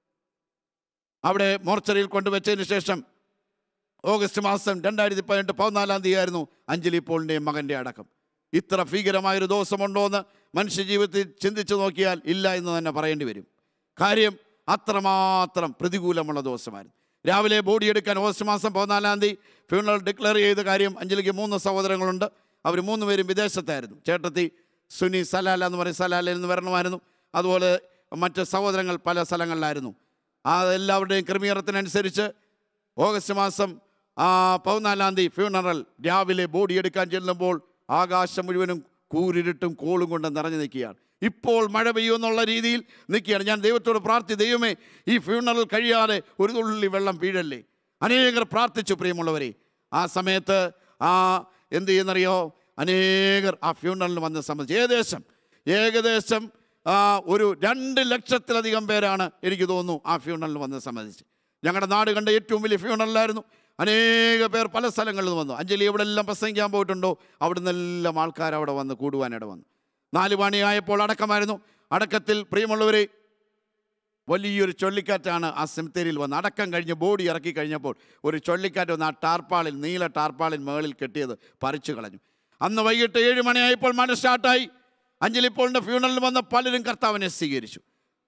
[SPEAKER 1] അവിടെ മോർച്ചറിയിൽ കൊണ്ടുവച്ചതിന് ശേഷം ഓഗസ്റ്റ് മാസം 2018 14-ാം തീയതി ആയിരുന്നു അഞ്ജലി പോളിൻ്റെയും മകൻ്റെ അടക്കം. ഇത്ര ഭീകരമായൊരു ദിവസമുണ്ടോ എന്ന് മനുഷ്യ ജീവിതത്തിൽ ചിന്തിച്ചു നോക്കിയാൽ ഇല്ല എന്ന് തന്നെ പറയേണ്ടി വരും. കാര്യം അത്രമാത്രം പ്രതികൂലമുള്ള ദിവസമായിരുന്നു. രാവിലെ ബോഡി എടുക്കാൻ ഓഗസ്റ്റ് മാസം 14-ാം തീയതി ഫ്യൂണറൽ ഡിക്ലെയർ ചെയ്ത കാര്യം. അഞ്ജലിക്ക് 3 സഹോദരങ്ങളുണ്ട്. അവർ 3 പേരും വിദേശത്തായിരുന്നു. ചേട്ടത്തി സുനി സലാല എന്ന് പറയും, സലാലയിൽ നിന്ന് വരണമായിരുന്നു. അതുപോലെ മറ്റ് സഹോദരങ്ങൾ പല സ്ഥലങ്ങളിലായിരുന്നു. എല്ലാവരുടെയും ക്രമീകരണത്തിനനുസരിച്ച് ഓഗസ്റ്റ് മാസം 14-ാം തീയതി ഫ്യൂണറൽ രാവിലെ ബോഡി എടുക്കാൻ ചെല്ലുമ്പോൾ ആകാശം മുഴുവനും കൂരിരുട്ടും കോളും കൊണ്ട് നിറഞ്ഞു നിൽക്കുകയാണ്. ഇപ്പോൾ മഴ പെയ്യുമെന്നുള്ള രീതിയിൽ നിൽക്കുകയാണ്. ഞാൻ ദൈവത്തോട് ദൈവമേ ഈ ഫ്യൂണറൽ കഴിയാതെ ഒരു തുള്ളി വെള്ളം വീഴല്ലേ. അനേകർ പ്രാർത്ഥിച്ചു. പ്രിയമുള്ളവരെ, ആ സമയത്ത് എന്ത് ചെയ്യുന്നറിയോ, അനേകർ ഫ്യൂണറലിന് വന്ന് സംബന്ധിച്ച് ഏകദേശം ഒരു 2 ലക്ഷത്തിലധികം പേരാണ് എനിക്ക് തോന്നുന്നു ഫ്യൂണറലിന് വന്ന് സംബന്ധിച്ച്. ഞങ്ങളുടെ നാട് കണ്ട ഏറ്റവും വലിയ ഫ്യൂണറലായിരുന്നു. അനേക പേർ പല സ്ഥലങ്ങളിൽ നിന്ന് വന്നു. അഞ്ജലി എവിടെ എല്ലാം പ്രസംഗിക്കാൻ പോയിട്ടുണ്ടോ അവിടെ നിന്നെല്ലാം ആൾക്കാർ അവിടെ വന്ന് കൂടുവാനിട വന്നു. 4 മണിയായപ്പോൾ അടക്കമായിരുന്നു. അടക്കത്തിൽ പ്രിയമുള്ളവരെ വലിയൊരു ചുഴലിക്കാറ്റാണ് സെമിത്തേരിയിൽ വന്ന്. അടക്കം കഴിഞ്ഞ് ബോഡി ഇറക്കി കഴിഞ്ഞപ്പോൾ ഒരു ചുഴലിക്കാറ്റ് വന്ന് ടാർപ്പാളിൽ, നീല ടാർപ്പാളിൽ മുകളിൽ കെട്ടിയത് പറിച്ചു കളഞ്ഞു. അന്ന് വൈകിട്ട് 7 മണിയായപ്പോൾ മഴ സ്റ്റാർട്ടായി. അഞ്ജലി പോളിൻ്റെ ഫ്യൂണറലിൽ വന്ന പലരും കർത്താവിനെ സ്വീകരിച്ചു.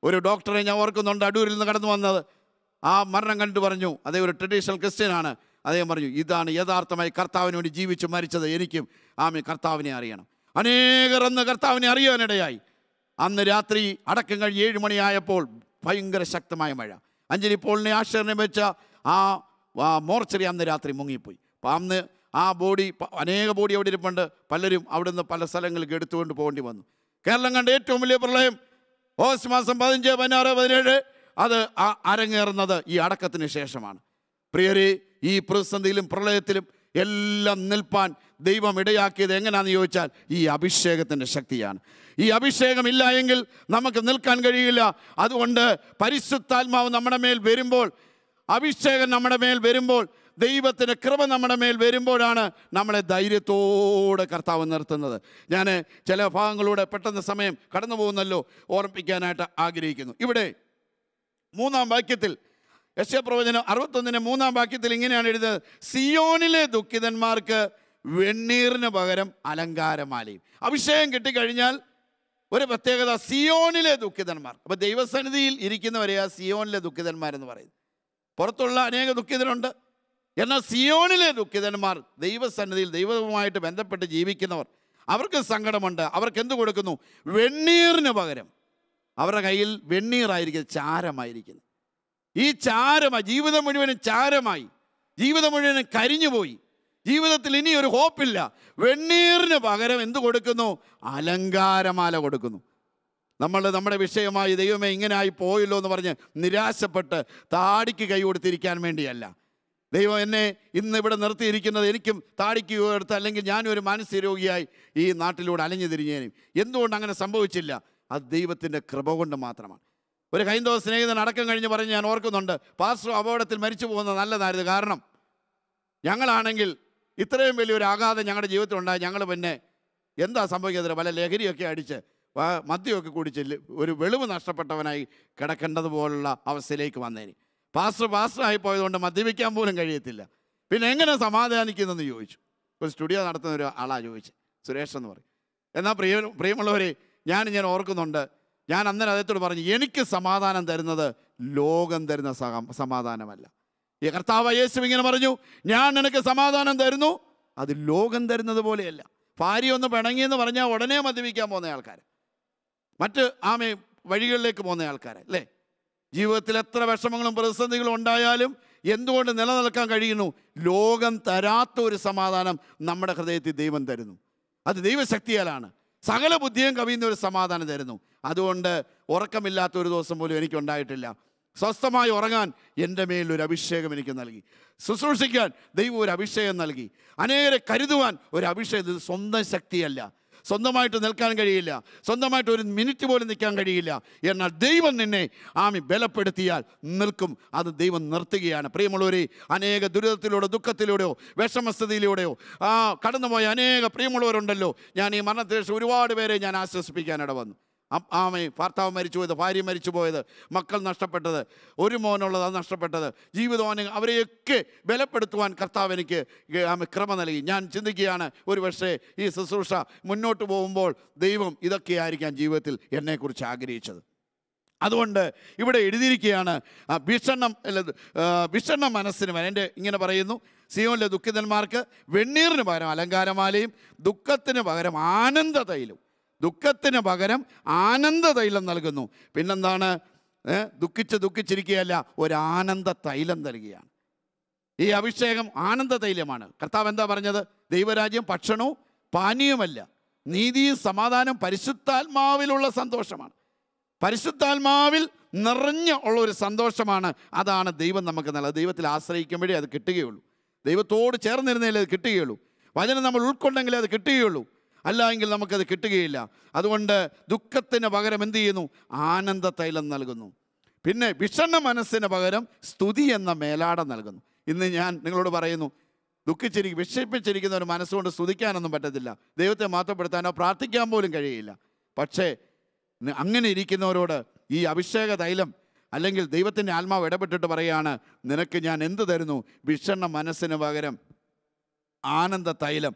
[SPEAKER 1] ഒരു ഡോക്ടറെ ഞാൻ ഓർക്കുന്നുണ്ട്, അടൂരിൽ നിന്ന് കടന്നു വന്നത്. ആ മരണം കണ്ടു പറഞ്ഞു, അതേ ഒരു ട്രഡീഷണൽ ക്രിസ്ത്യനാണ്. അദ്ദേഹം പറഞ്ഞു, ഇതാണ് യഥാർത്ഥമായി കർത്താവിന് വേണ്ടി ജീവിച്ചു മരിച്ചത്, എനിക്കും കർത്താവിനെ അറിയണം. അനേകർ അന്ന് കർത്താവിനെ അറിയാനിടയായി. അന്ന് രാത്രി അടക്കം കഴിഞ്ഞ് 7 മണിയായപ്പോൾ ഭയങ്കര ശക്തമായ മഴ. അഞ്ജലി പോളിനെ ആശ്രയം വെച്ച ആ മോർച്ചറി അന്ന് രാത്രി മുങ്ങിപ്പോയി. അപ്പം അന്ന് ആ ബോഡി, അനേക ബോഡി അവിടെ ഇരിപ്പുണ്ട്. പലരും അവിടുന്ന് പല സ്ഥലങ്ങൾക്ക് എടുത്തുകൊണ്ട് പോകേണ്ടി വന്നു. കേരളം കണ്ട ഏറ്റവും വലിയ പ്രളയം ഓഗസ്റ്റ് മാസം 15, 16, 17 അത് അരങ്ങേറുന്നത് ഈ അടക്കത്തിന് ശേഷമാണ്. പ്രിയരെ, ഈ പ്രതിസന്ധിയിലും പ്രളയത്തിലും എല്ലാം നിൽപ്പാൻ ദൈവം ഇടയാക്കിയത് എങ്ങനെയാണെന്ന് ചോദിച്ചാൽ ഈ അഭിഷേകത്തിൻ്റെ ശക്തിയാണ്. ഈ അഭിഷേകം ഇല്ല എങ്കിൽ നമുക്ക് നിൽക്കാൻ കഴിയില്ല. അതുകൊണ്ട് പരിശുദ്ധാത്മാവ് നമ്മുടെ മേൽ വരുമ്പോൾ, അഭിഷേകം നമ്മുടെ മേൽ വരുമ്പോൾ, ദൈവത്തിൻ്റെ കൃപ നമ്മുടെ മേൽ വരുമ്പോഴാണ് നമ്മളെ ധൈര്യത്തോടെ കർത്താവ് നിർത്തുന്നത്. ഞാൻ ചില ഭാഗങ്ങളിലൂടെ പെട്ടെന്ന് സമയം കടന്നു പോകുന്നല്ലോ, ഓർമ്മിപ്പിക്കാനായിട്ട് ആഗ്രഹിക്കുന്നു. ഇവിടെ 3-ാം വാക്യത്തിൽ, യെശയ്യാപ്രവചനം 61-3-ാം വാക്യത്തിൽ ഇങ്ങനെയാണ് എഴുതുന്നത്: സിയോനിലെ ദുഃഖിതന്മാർക്ക് വെണ്ണീറിന് പകരം അലങ്കാരമാലയും. അഭിഷേകം കിട്ടിക്കഴിഞ്ഞാൽ ഒരു പ്രത്യേകത, സിയോനിലെ ദുഃഖിതന്മാർ. അപ്പോൾ ദൈവസന്നിധിയിൽ ഇരിക്കുന്നവരെയാ സിയോനിലെ ദുഃഖിതന്മാരെന്ന് പറയുന്നത്. പുറത്തുള്ള അനേക ദുഃഖിതരുണ്ട്, എന്നാൽ സിയോനിലെ ദുഃഖിതന്മാർ ദൈവസന്നിധിയിൽ ദൈവവുമായിട്ട് ബന്ധപ്പെട്ട് ജീവിക്കുന്നവർ. അവർക്ക് സങ്കടമുണ്ട്. അവർക്ക് എന്ത് കൊടുക്കുന്നു? വെണ്ണീറിന് പകരം അവരുടെ കയ്യിൽ വെണ്ണീറായിരിക്കുന്നത്, ചാരമായിരിക്കുന്നത്. ഈ ചാരമായി ജീവിതം മുഴുവനും ചാരമായി, ജീവിതം മുഴുവനും കരിഞ്ഞുപോയി, ജീവിതത്തിൽ ഇനി ഒരു ഹോപ്പില്ല. വെണ്ണീറിന് പകരം എന്ത് കൊടുക്കുന്നു? അലങ്കാരമാല കൊടുക്കുന്നു. നമ്മുടെ വിഷയമായി ദൈവമേ ഇങ്ങനെ ആയി പോയല്ലോ എന്ന് പറഞ്ഞ് നിരാശപ്പെട്ട് താടിക്ക് കൈ കൊടുത്തിരിക്കാൻ വേണ്ടിയല്ല. ദൈവം എന്നെ ഇന്ന് ഇവിടെ നിർത്തിയിരിക്കുന്നത് എനിക്കും താടിക്ക് കൊടുത്ത്, അല്ലെങ്കിൽ ഞാനൊരു മാനസിക രോഗിയായി ഈ നാട്ടിലൂടെ അലഞ്ഞു തിരിഞ്ഞേനും. എന്തുകൊണ്ട് അങ്ങനെ സംഭവിച്ചില്ല? അത് ദൈവത്തിൻ്റെ കൃപ കൊണ്ട് മാത്രമാണ്. ഒരു ഹൈന്ദവ സ്നേഹിതൻ അടക്കം കഴിഞ്ഞ് പറഞ്ഞ് ഞാൻ ഓർക്കുന്നുണ്ട്, പാസ്റ്റർ അപകടത്തിൽ മരിച്ചു പോകുന്നത് നല്ലതായിരുന്നു. കാരണം ഞങ്ങളാണെങ്കിൽ ഇത്രയും വലിയൊരു ആഘാതം ഞങ്ങളുടെ ജീവിതത്തിൽ ഉണ്ടായി, ഞങ്ങൾ പിന്നെ എന്താ സംഭവിക്കുന്നത്? പല ലഹരിയൊക്കെ അടിച്ച് മദ്യമൊക്കെ കുടിച്ച് ഒരു വെളിവ് നഷ്ടപ്പെട്ടവനായി കിടക്കേണ്ടതുപോലുള്ള അവസ്ഥയിലേക്ക് വന്നേനെ. പാസ്റ്ററായി പോയതുകൊണ്ട് മദ്യപിക്കാൻ പോലും കഴിയത്തില്ല. പിന്നെ എങ്ങനെ സമാധാനിക്കുന്നതെന്ന് ചോദിച്ചു. ഒരു സ്റ്റുഡിയോ നടത്തുന്ന ഒരു ആളാണ് ചോദിച്ചു, സുരേഷ് എന്ന് പറയും. എന്നാൽ പ്രിയമുള്ളവരെ, ഞാൻ ഓർക്കുന്നുണ്ട്, ഞാൻ അന്നേരം അദ്ദേഹത്തോട് പറഞ്ഞു, എനിക്ക് സമാധാനം തരുന്നത് ലോകം തരുന്ന സമാധാനമല്ല. ഈ കർത്താവ് യേശു ഇങ്ങനെ പറഞ്ഞു, ഞാൻ നിനക്ക് സമാധാനം തരുന്നു, അത് ലോകം തരുന്നത് പോലെയല്ല. ഭാര്യ ഒന്ന് പിണങ്ങിയെന്ന് പറഞ്ഞാൽ ഉടനെ മദ്യപിക്കാൻ പോകുന്ന ആൾക്കാർ, മറ്റ് വഴികളിലേക്ക് പോകുന്ന ആൾക്കാർ അല്ലേ? ജീവിതത്തിൽ എത്ര വിഷമങ്ങളും പ്രതിസന്ധികളും ഉണ്ടായാലും എന്തുകൊണ്ട് നിലനിൽക്കാൻ കഴിയുന്നു? ലോകം തരാത്ത ഒരു സമാധാനം നമ്മുടെ ഹൃദയത്തിൽ ദൈവം തരുന്നു. അത് ദൈവശക്തിയാലാണ്. സകല ബുദ്ധിയും കവിയുന്ന ഒരു സമാധാനം തരുന്നു. അതുകൊണ്ട് ഉറക്കമില്ലാത്ത ഒരു ദിവസം പോലും എനിക്കുണ്ടായിട്ടില്ല. സ്വസ്ഥമായി ഉറങ്ങാൻ എൻ്റെ മേലൊരു അഭിഷേകം എനിക്ക് നൽകി. ശുശ്രൂഷിക്കാൻ ദൈവം ഒരു അഭിഷേകം നൽകി. അനേകരെ കരുതുവാൻ ഒരു അഭിഷേകം. ഇത് സ്വന്തം ശക്തിയല്ല, സ്വന്തമായിട്ട് നിൽക്കാൻ കഴിയില്ല, സ്വന്തമായിട്ട് ഒരു മിനിറ്റ് പോലും നിൽക്കാൻ കഴിയില്ല. എന്നാൽ ദൈവം നിന്നെ ബലപ്പെടുത്തിയാൽ നിൽക്കും. അത് ദൈവം നിർത്തുകയാണ്. പ്രിയമുള്ളവരെ, അനേക ദുരിതത്തിലൂടെ, ദുഃഖത്തിലൂടെയോ വിഷമസ്ഥിതിയിലൂടെയോ കടന്നുപോയ അനേക പ്രിയമുള്ളവരുണ്ടല്ലോ. ഞാൻ ഈ മരണത്തിന് ശേഷം ഒരുപാട് പേരെ ഞാൻ ആശ്വസിപ്പിക്കാനിട വന്നു. ഭർത്താവ് മരിച്ചു പോയത്, ഭാര്യ മരിച്ചു പോയത്, മക്കൾ നഷ്ടപ്പെട്ടത്, ഒരു മോനുള്ളത് അത് നഷ്ടപ്പെട്ടത്, ജീവിതം അവരെയൊക്കെ ബലപ്പെടുത്തുവാൻ കർത്താവ് എനിക്ക് കൃപ നൽകി. ഞാൻ ചിന്തിക്കുകയാണ്, ഒരു പക്ഷേ ഈ ശുശ്രൂഷ മുന്നോട്ട് പോകുമ്പോൾ ദൈവം ഇതൊക്കെയായിരിക്കാം ജീവിതത്തിൽ എന്നെക്കുറിച്ച് ആഗ്രഹിച്ചത്. അതുകൊണ്ട് ഇവിടെ എഴുതിയിരിക്കുകയാണ്, വിഷണ്ണ മനസ്സിന് എൻ്റെ ഇങ്ങനെ പറയുന്നു, സിയോനിലെ ദുഃഖിതന്മാർക്ക് വെണ്ണീറിന് പകരം അലങ്കാരമാലയും ദുഃഖത്തിന് പകരം ആനന്ദതൈലും. ദുഃഖത്തിന് പകരം ആനന്ദ തൈലം നൽകുന്നു. പിന്നെന്താണ്? ദുഃഖിച്ചിരിക്കുകയല്ല, ഒരു ആനന്ദ തൈലം നൽകുകയാണ്. ഈ അഭിഷേകം ആനന്ദ തൈലമാണ്. കർത്താവ് എന്താ പറഞ്ഞത്? ദൈവരാജ്യം ഭക്ഷണവും പാനീയവുമല്ല, നീതിയും സമാധാനം പരിശുദ്ധാത്മാവിലുള്ള സന്തോഷമാണ്. പരിശുദ്ധാത്മാവിൽ നിറഞ്ഞ ഉള്ള ഒരു സന്തോഷമാണ്. അതാണ് ദൈവം നമുക്ക് നൽകുന്നത്. ദൈവത്തിൽ ആശ്രയിക്കുമ്പോഴേ അത് കിട്ടുകയുള്ളൂ. ദൈവത്തോട് ചേർന്നിരുന്നതിലേ അത് കിട്ടുകയുള്ളൂ. വചനം നമ്മൾ ഉൾക്കൊണ്ടെങ്കിലേ അത് കിട്ടുകയുള്ളൂ. അല്ല എങ്കിൽ നമുക്കത് കിട്ടുകയില്ല. അതുകൊണ്ട് ദുഃഖത്തിന് പകരം എന്ത് ചെയ്യുന്നു? ആനന്ദ തൈലം നൽകുന്നു. പിന്നെ വിഷണ്ണ മനസ്സിന് പകരം സ്തുതി എന്ന മേലാടം നൽകുന്നു. ഇന്ന് ഞാൻ നിങ്ങളോട് പറയുന്നു, വിഷമിപ്പിച്ചിരിക്കുന്ന ഒരു മനസ്സുകൊണ്ട് സ്തുതിക്കാനൊന്നും പറ്റത്തില്ല. ദൈവത്തെ മഹത്വപ്പെടുത്താനോ പ്രാർത്ഥിക്കാൻ പോലും കഴിയില്ല. പക്ഷേ അങ്ങനെ ഇരിക്കുന്നവരോട് ഈ അഭിഷേക തൈലം അല്ലെങ്കിൽ ദൈവത്തിൻ്റെ ആത്മാവ് ഇടപെട്ടിട്ട് പറയുകയാണ്, നിനക്ക് ഞാൻ എന്ത് തരുന്നു? വിഷണ്ണ മനസ്സിന് പകരം ആനന്ദ തൈലം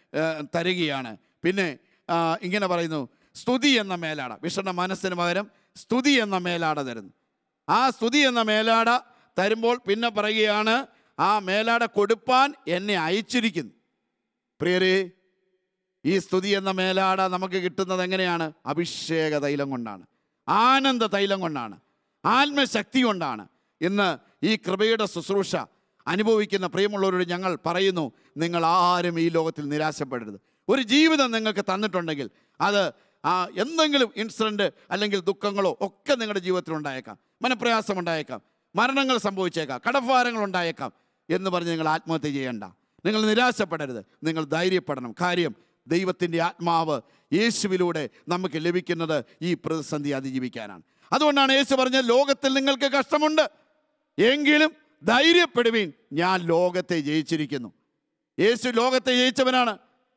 [SPEAKER 1] തരികയാണ്. പിന്നെ ഇങ്ങനെ പറയുന്നു, സ്തുതി എന്ന മേലാണ്. വിഷണ്ണ മനസ്സിന് പകരം സ്തുതി എന്ന മേലാട തരുന്നു. ആ സ്തുതി എന്ന മേലാട തരുമ്പോൾ പിന്നെ പറയുകയാണ്, ആ മേലാട കൊടുപ്പാൻ എന്നെ അയച്ചിരിക്കുന്നു. പ്രിയരേ, ഈ സ്തുതി എന്ന മേലാട നമുക്ക് കിട്ടുന്നത് എങ്ങനെയാണ്? അഭിഷേക തൈലം കൊണ്ടാണ്, ആനന്ദ തൈലം കൊണ്ടാണ്, ആത്മശക്തി കൊണ്ടാണ്. ഇന്ന് ഈ കൃപയുടെ ശുശ്രൂഷ അനുഭവിക്കുന്ന പ്രിയമുള്ളവരോട് ഞങ്ങൾ പറയുന്നു, നിങ്ങൾ ആരും ഈ ലോകത്തിൽ നിരാശപ്പെടരുത്. ഒരു ജീവിതം നിങ്ങൾക്ക് തന്നിട്ടുണ്ടെങ്കിൽ അത് എന്തെങ്കിലും ഇൻസിഡൻറ്റ് അല്ലെങ്കിൽ ദുഃഖങ്ങളോ ഒക്കെ നിങ്ങളുടെ ജീവിതത്തിൽ ഉണ്ടായേക്കാം, മനപ്രയാസം ഉണ്ടായേക്കാം, മരണങ്ങൾ സംഭവിച്ചേക്കാം, കടഭാരങ്ങൾ ഉണ്ടായേക്കാം എന്ന് പറഞ്ഞ് നിങ്ങൾ ആത്മഹത്യ ചെയ്യേണ്ട. നിങ്ങൾ നിരാശപ്പെടരുത്, നിങ്ങൾ ധൈര്യപ്പെടണം. കാര്യം, ദൈവത്തിൻ്റെ ആത്മാവ് യേശുവിലൂടെ നമുക്ക് ലഭിക്കുന്നത് ഈ പ്രതിസന്ധി അതിജീവിക്കാനാണ്. അതുകൊണ്ടാണ് യേശു പറഞ്ഞത്, ലോകത്തിൽ നിങ്ങൾക്ക് കഷ്ടമുണ്ട്, എങ്കിലും ധൈര്യപ്പെടുവീൻ, ഞാൻ ലോകത്തെ ജയിച്ചിരിക്കുന്നു. യേശു ലോകത്തെ ജയിച്ചവനാണ്.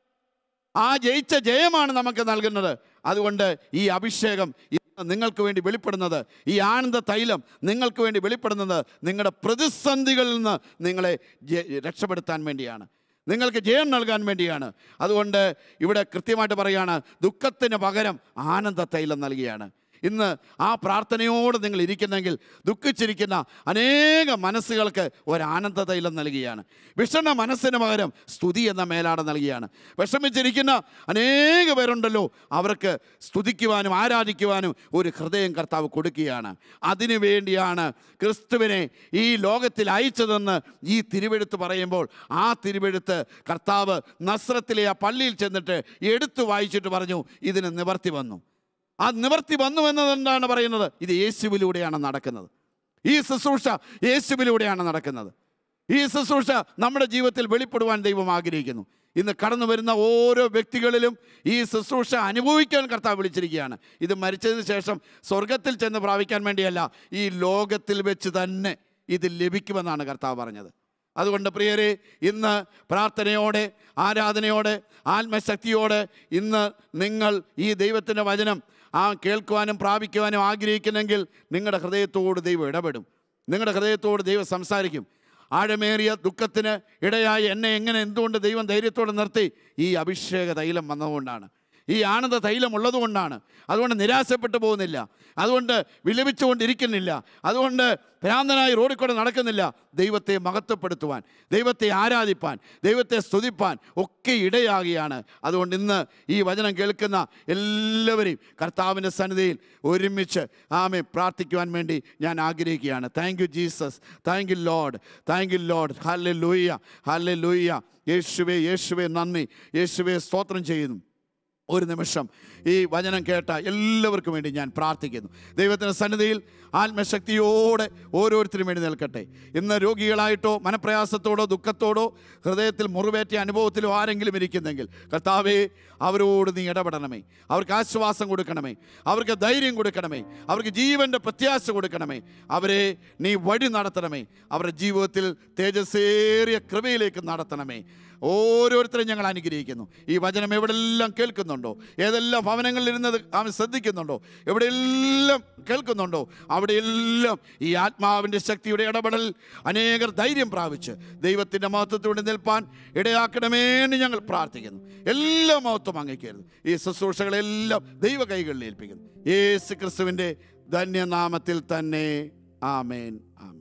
[SPEAKER 1] ആ ജയിച്ച ജയമാണ് നമുക്ക് നൽകുന്നത്. അതുകൊണ്ട് ഈ അഭിഷേകം നിങ്ങൾക്ക് വേണ്ടി വെളിപ്പെടുന്നത്, ഈ ആനന്ദ തൈലം നിങ്ങൾക്ക് വേണ്ടി വെളിപ്പെടുന്നത് നിങ്ങളുടെ പ്രതിസന്ധികളിൽ നിന്ന് നിങ്ങളെ രക്ഷപ്പെടുത്താൻ വേണ്ടിയാണ്, നിങ്ങൾക്ക് ജയം നൽകാൻ വേണ്ടിയാണ്. അതുകൊണ്ട് ഇവിടെ കൃത്യമായിട്ട് പറയുകയാണ്, ദുഃഖത്തിന് പകരം ആനന്ദ തൈലം നൽകിയാണ്. ഇന്ന് ആ പ്രാർത്ഥനയോട് നിങ്ങൾ ഇരിക്കുന്നെങ്കിൽ, ദുഃഖിച്ചിരിക്കുന്ന അനേക മനസ്സുകൾക്ക് ഒരാനന്ദ തൈലം നൽകുകയാണ്. വിഷണ്ണ മനസ്സിന് പകരം സ്തുതി എന്ന മേലാട നൽകുകയാണ്. വിഷമിച്ചിരിക്കുന്ന അനേക പേരുണ്ടല്ലോ, അവർക്ക് സ്തുതിക്കുവാനും ആരാധിക്കുവാനും ഒരു ഹൃദയം കർത്താവ് കൊടുക്കുകയാണ്. അതിനു വേണ്ടിയാണ് ക്രിസ്തുവിനെ ഈ ലോകത്തിൽ അയച്ചതെന്ന് ഈ തിരുവെഴുത്ത് പറയുമ്പോൾ, ആ തിരുവെഴുത്ത് കർത്താവ് നസ്രത്തിലെ ആ പള്ളിയിൽ ചെന്നിട്ട് എടുത്തു വായിച്ചിട്ട് പറഞ്ഞു, ഇതിന് നിവർത്തി വന്നു. ആ നിവർത്തി വന്നു എന്നതെന്താണ് പറയുന്നത്? ഇത് യേശുവിലൂടെയാണ് നടക്കുന്നത്. ഈ ശുശ്രൂഷ യേശുവിലൂടെയാണ് നടക്കുന്നത്. ഈ ശുശ്രൂഷ നമ്മുടെ ജീവിതത്തിൽ വെളിപ്പെടുവാൻ ദൈവം ആഗ്രഹിക്കുന്നു. ഇന്ന് കടന്നു വരുന്ന ഓരോ വ്യക്തികളിലും ഈ ശുശ്രൂഷ അനുഭവിക്കാൻ കർത്താവ് വിളിച്ചിരിക്കുകയാണ്. ഇത് മരിച്ചതിന് ശേഷം സ്വർഗത്തിൽ ചെന്ന് പ്രാപിക്കാൻ വേണ്ടിയല്ല, ഈ ലോകത്തിൽ വെച്ച് തന്നെ ഇത് ലഭിക്കുമെന്നാണ് കർത്താവ് പറഞ്ഞത്. അതുകൊണ്ട് പ്രിയരെ, ഇന്ന് പ്രാർത്ഥനയോടെ, ആരാധനയോടെ, ആത്മശക്തിയോടെ ഇന്ന് നിങ്ങൾ ഈ ദൈവത്തിൻ്റെ വചനം കേൾക്കുവാനും പ്രാപിക്കുവാനും ആഗ്രഹിക്കുന്നെങ്കിൽ നിങ്ങളുടെ ഹൃദയത്തോട് ദൈവം ഇടപെടും, നിങ്ങളുടെ ഹൃദയത്തോട് ദൈവം സംസാരിക്കും. ആഴമേറിയ ദുഃഖത്തിന് ഇടയായി എന്നെ എന്തുകൊണ്ട് ദൈവം ധൈര്യത്തോടെ നിർത്തി? ഈ അഭിഷേക തൈലം വന്നതുകൊണ്ടാണ്, ഈ ആനന്ദ തൈലം ഉള്ളതുകൊണ്ടാണ്. അതുകൊണ്ട് നിരാശപ്പെട്ടു പോകുന്നില്ല, അതുകൊണ്ട് വിലപിച്ചുകൊണ്ടിരിക്കുന്നില്ല, അതുകൊണ്ട് ഭ്രാന്തനായി റോഡിൽ കൂടെ നടക്കുന്നില്ല. ദൈവത്തെ മഹത്വപ്പെടുത്തുവാൻ, ദൈവത്തെ ആരാധിപ്പാൻ, ദൈവത്തെ സ്തുതിപ്പാൻ ഒക്കെ ഇടയാകുകയാണ്. അതുകൊണ്ട് ഇന്ന് ഈ വചനം കേൾക്കുന്ന എല്ലാവരെയും കർത്താവിൻ്റെ സന്നിധിയിൽ ഒരുമിച്ച് പ്രാർത്ഥിക്കുവാൻ വേണ്ടി ഞാൻ ആഗ്രഹിക്കുകയാണ്. Thank you Jesus, thank you Lord, thank you Lord. Hallelujah, hallelujah. യേശുവേ, യേശുവേ നന്ദി, യേശുവേ സ്തോത്രം ചെയ്യുന്നു. ഒരു നിമിഷം ഈ വചനം കേട്ട എല്ലാവർക്കും വേണ്ടി ഞാൻ പ്രാർത്ഥിക്കുന്നു. ദൈവത്തിൻ്റെ സന്നിധിയിൽ ആത്മശക്തിയോടെ ഓരോരുത്തരും വേണ്ടി നിൽക്കട്ടെ. ഇന്ന് രോഗികളായിട്ടോ മനപ്രയാസത്തോടോ ദുഃഖത്തോടോ ഹൃദയത്തിൽ മുറിവേറ്റ അനുഭവത്തിലോ ആരെങ്കിലും ഇരിക്കുന്നെങ്കിൽ, കർത്താവേ, അവരോട് നീ ഇടപെടണമേ, അവർക്ക് ആശ്വാസം കൊടുക്കണമേ, അവർക്ക് ധൈര്യം കൊടുക്കണമേ, അവർക്ക് ജീവൻ്റെ പ്രത്യാശ കൊടുക്കണമേ, അവരെ നീ വഴി നടത്തണമേ, അവരുടെ ജീവിതത്തിൽ തേജസ്സേറിയ കൃപയിലേക്ക് നടത്തണമേ. ഓരോരുത്തരും ഞങ്ങൾ അനുഗ്രഹിക്കുന്നു. ഈ വചനം എവിടെല്ലാം കേൾക്കുന്നുണ്ടോ, ഏതെല്ലാം ഭവനങ്ങളിൽ ഇരുന്നത് ശ്രദ്ധിക്കുന്നുണ്ടോ, എവിടെയെല്ലാം കേൾക്കുന്നുണ്ടോ, അവിടെയെല്ലാം ഈ ആത്മാവിൻ്റെ ശക്തിയുടെ ഇടപെടൽ അനേകർ ധൈര്യം പ്രാപിച്ച് ദൈവത്തിൻ്റെ മഹത്വത്തോടെ നിൽപ്പാൻ ഇടയാക്കണമേ എന്ന് ഞങ്ങൾ പ്രാർത്ഥിക്കുന്നു. എല്ലാ മഹത്വം അങ്ങേക്കരുത്. ഈ ശുശ്രൂഷകളെല്ലാം ദൈവ കൈകളിൽ ഏൽപ്പിക്കുന്നു. യേശു ക്രിസ്തുവിൻ്റെ ധന്യനാമത്തിൽ തന്നെ. ആമേൻ, ആമേൻ.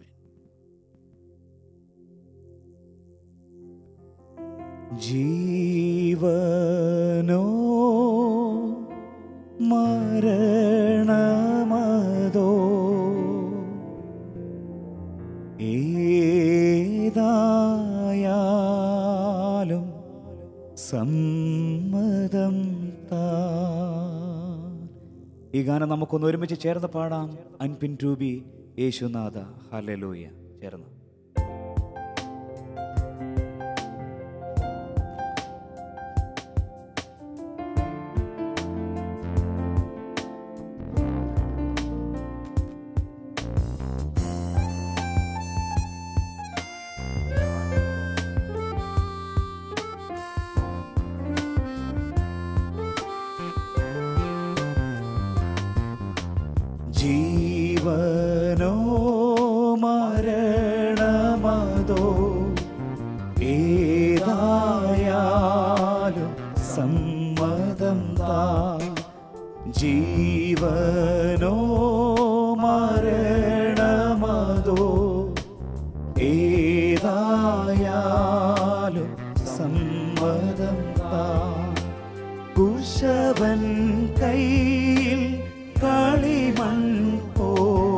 [SPEAKER 2] ജീവനോ മരണമതോ ഏതായാലും സമ്മതം താ. ഈ ഗാനം നമുക്കൊന്ന് ഒരുമിച്ച് ചേർന്ന് പാടാം. അൻപിൻ രൂപി യേശുനാഥ ഹല്ലേലൂയ ചേർന്ന്. ജീവനോ മരണമതോ ഏതായാലും സമ്മതം താ. ജീവനോ സമ്മതം താ. കുശവൻ കയ്യിൽ കളിമൺ പോ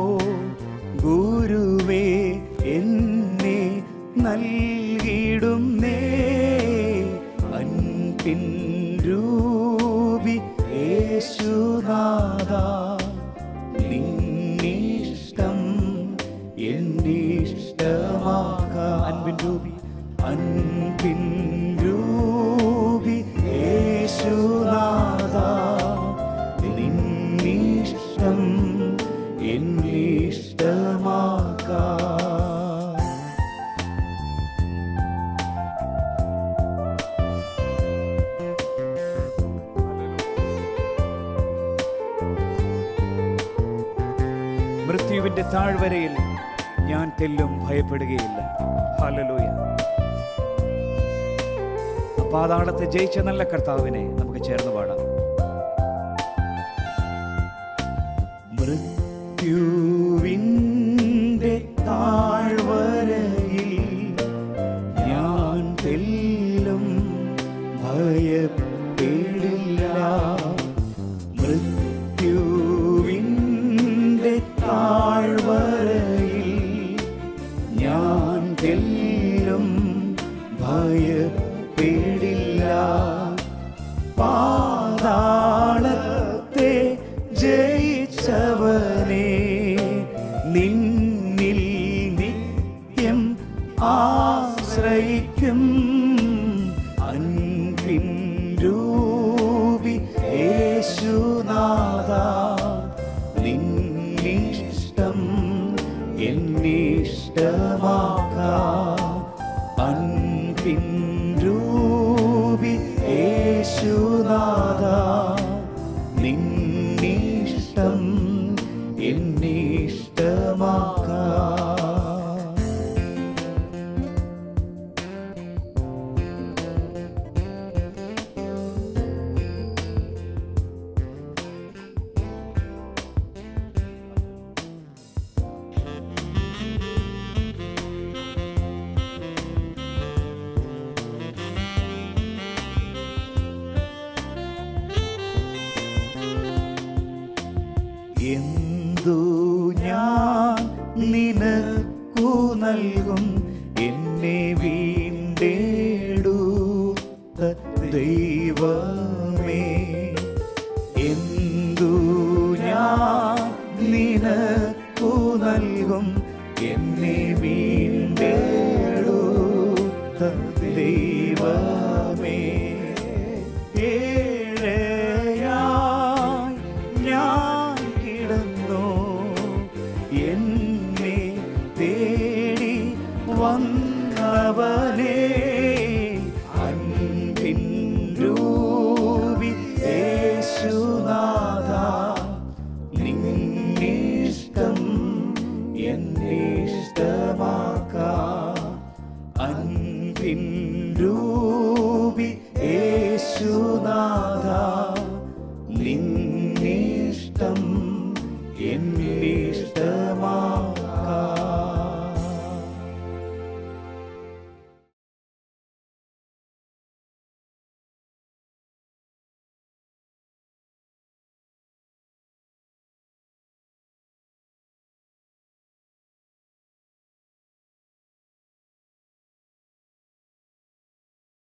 [SPEAKER 2] ഗുരുവേ എന്നെ നൽകിടുന്നേ. അൻപിൻ രൂപി യേശുനാഥ, നിന്നിഷ്ടം എന്നിഷ്ടമാക്കാം. അൻപിൻ രൂപി യേശുനാഥ, നിന്നിഷ്ടം എന്നിഷ്ടമാക്കാം. മൃത്യുവിന്റെ താഴ്വരയിൽ ഞാൻ തെല്ലും ഭയപ്പെടുകയില്ല. ഹല്ലേലൂയ. പാതാളത്തെ ജയിച്ച നല്ല കർത്താവിനെ നമുക്ക് ചേർന്ന് പാടാം. മൃത്യുവിന്റെ താഴ്വരയിൽ ഞാൻ തെല്ലും ഭയപ്പെടില്ല. മൃത്യുവിന്റെ താഴ്വരയിൽ ഞാൻ തെല്ലും ഭയപ്പെടില്ല. പാതാളത്തെ ജയിച്ചവനെ നിന്നിൽ നിത്യം ആശ്രയിക്കും. അൻപിൻ രൂപി യേശുനാഥ, നിന്നിഷ്ടം എന്നിഷ്ടമാക്കാം. അൻപിൻ രൂപി യേശുനാഥ, നിന്നിഷ്ടം എന്നിഷ്ടമാക്കാം. എന്തു ഞാൻ നിനക്കു നൽകും, എന്നെ വീണ്ടെടുത്ത ദൈവമേ. എന്തു ഞാൻ നിനക്കു നൽകും, എന്നെ വീണ്ടെടുത്ത ദൈവമേ. എന്നെ തേടി വന്നവനേ, അൻപിൻ രൂപി യേശുനാഥ, നിന്നിഷ്ടം എന്നിഷ്ടമാക്കാം. അൻപിൻ രൂപി യേശുനാഥ,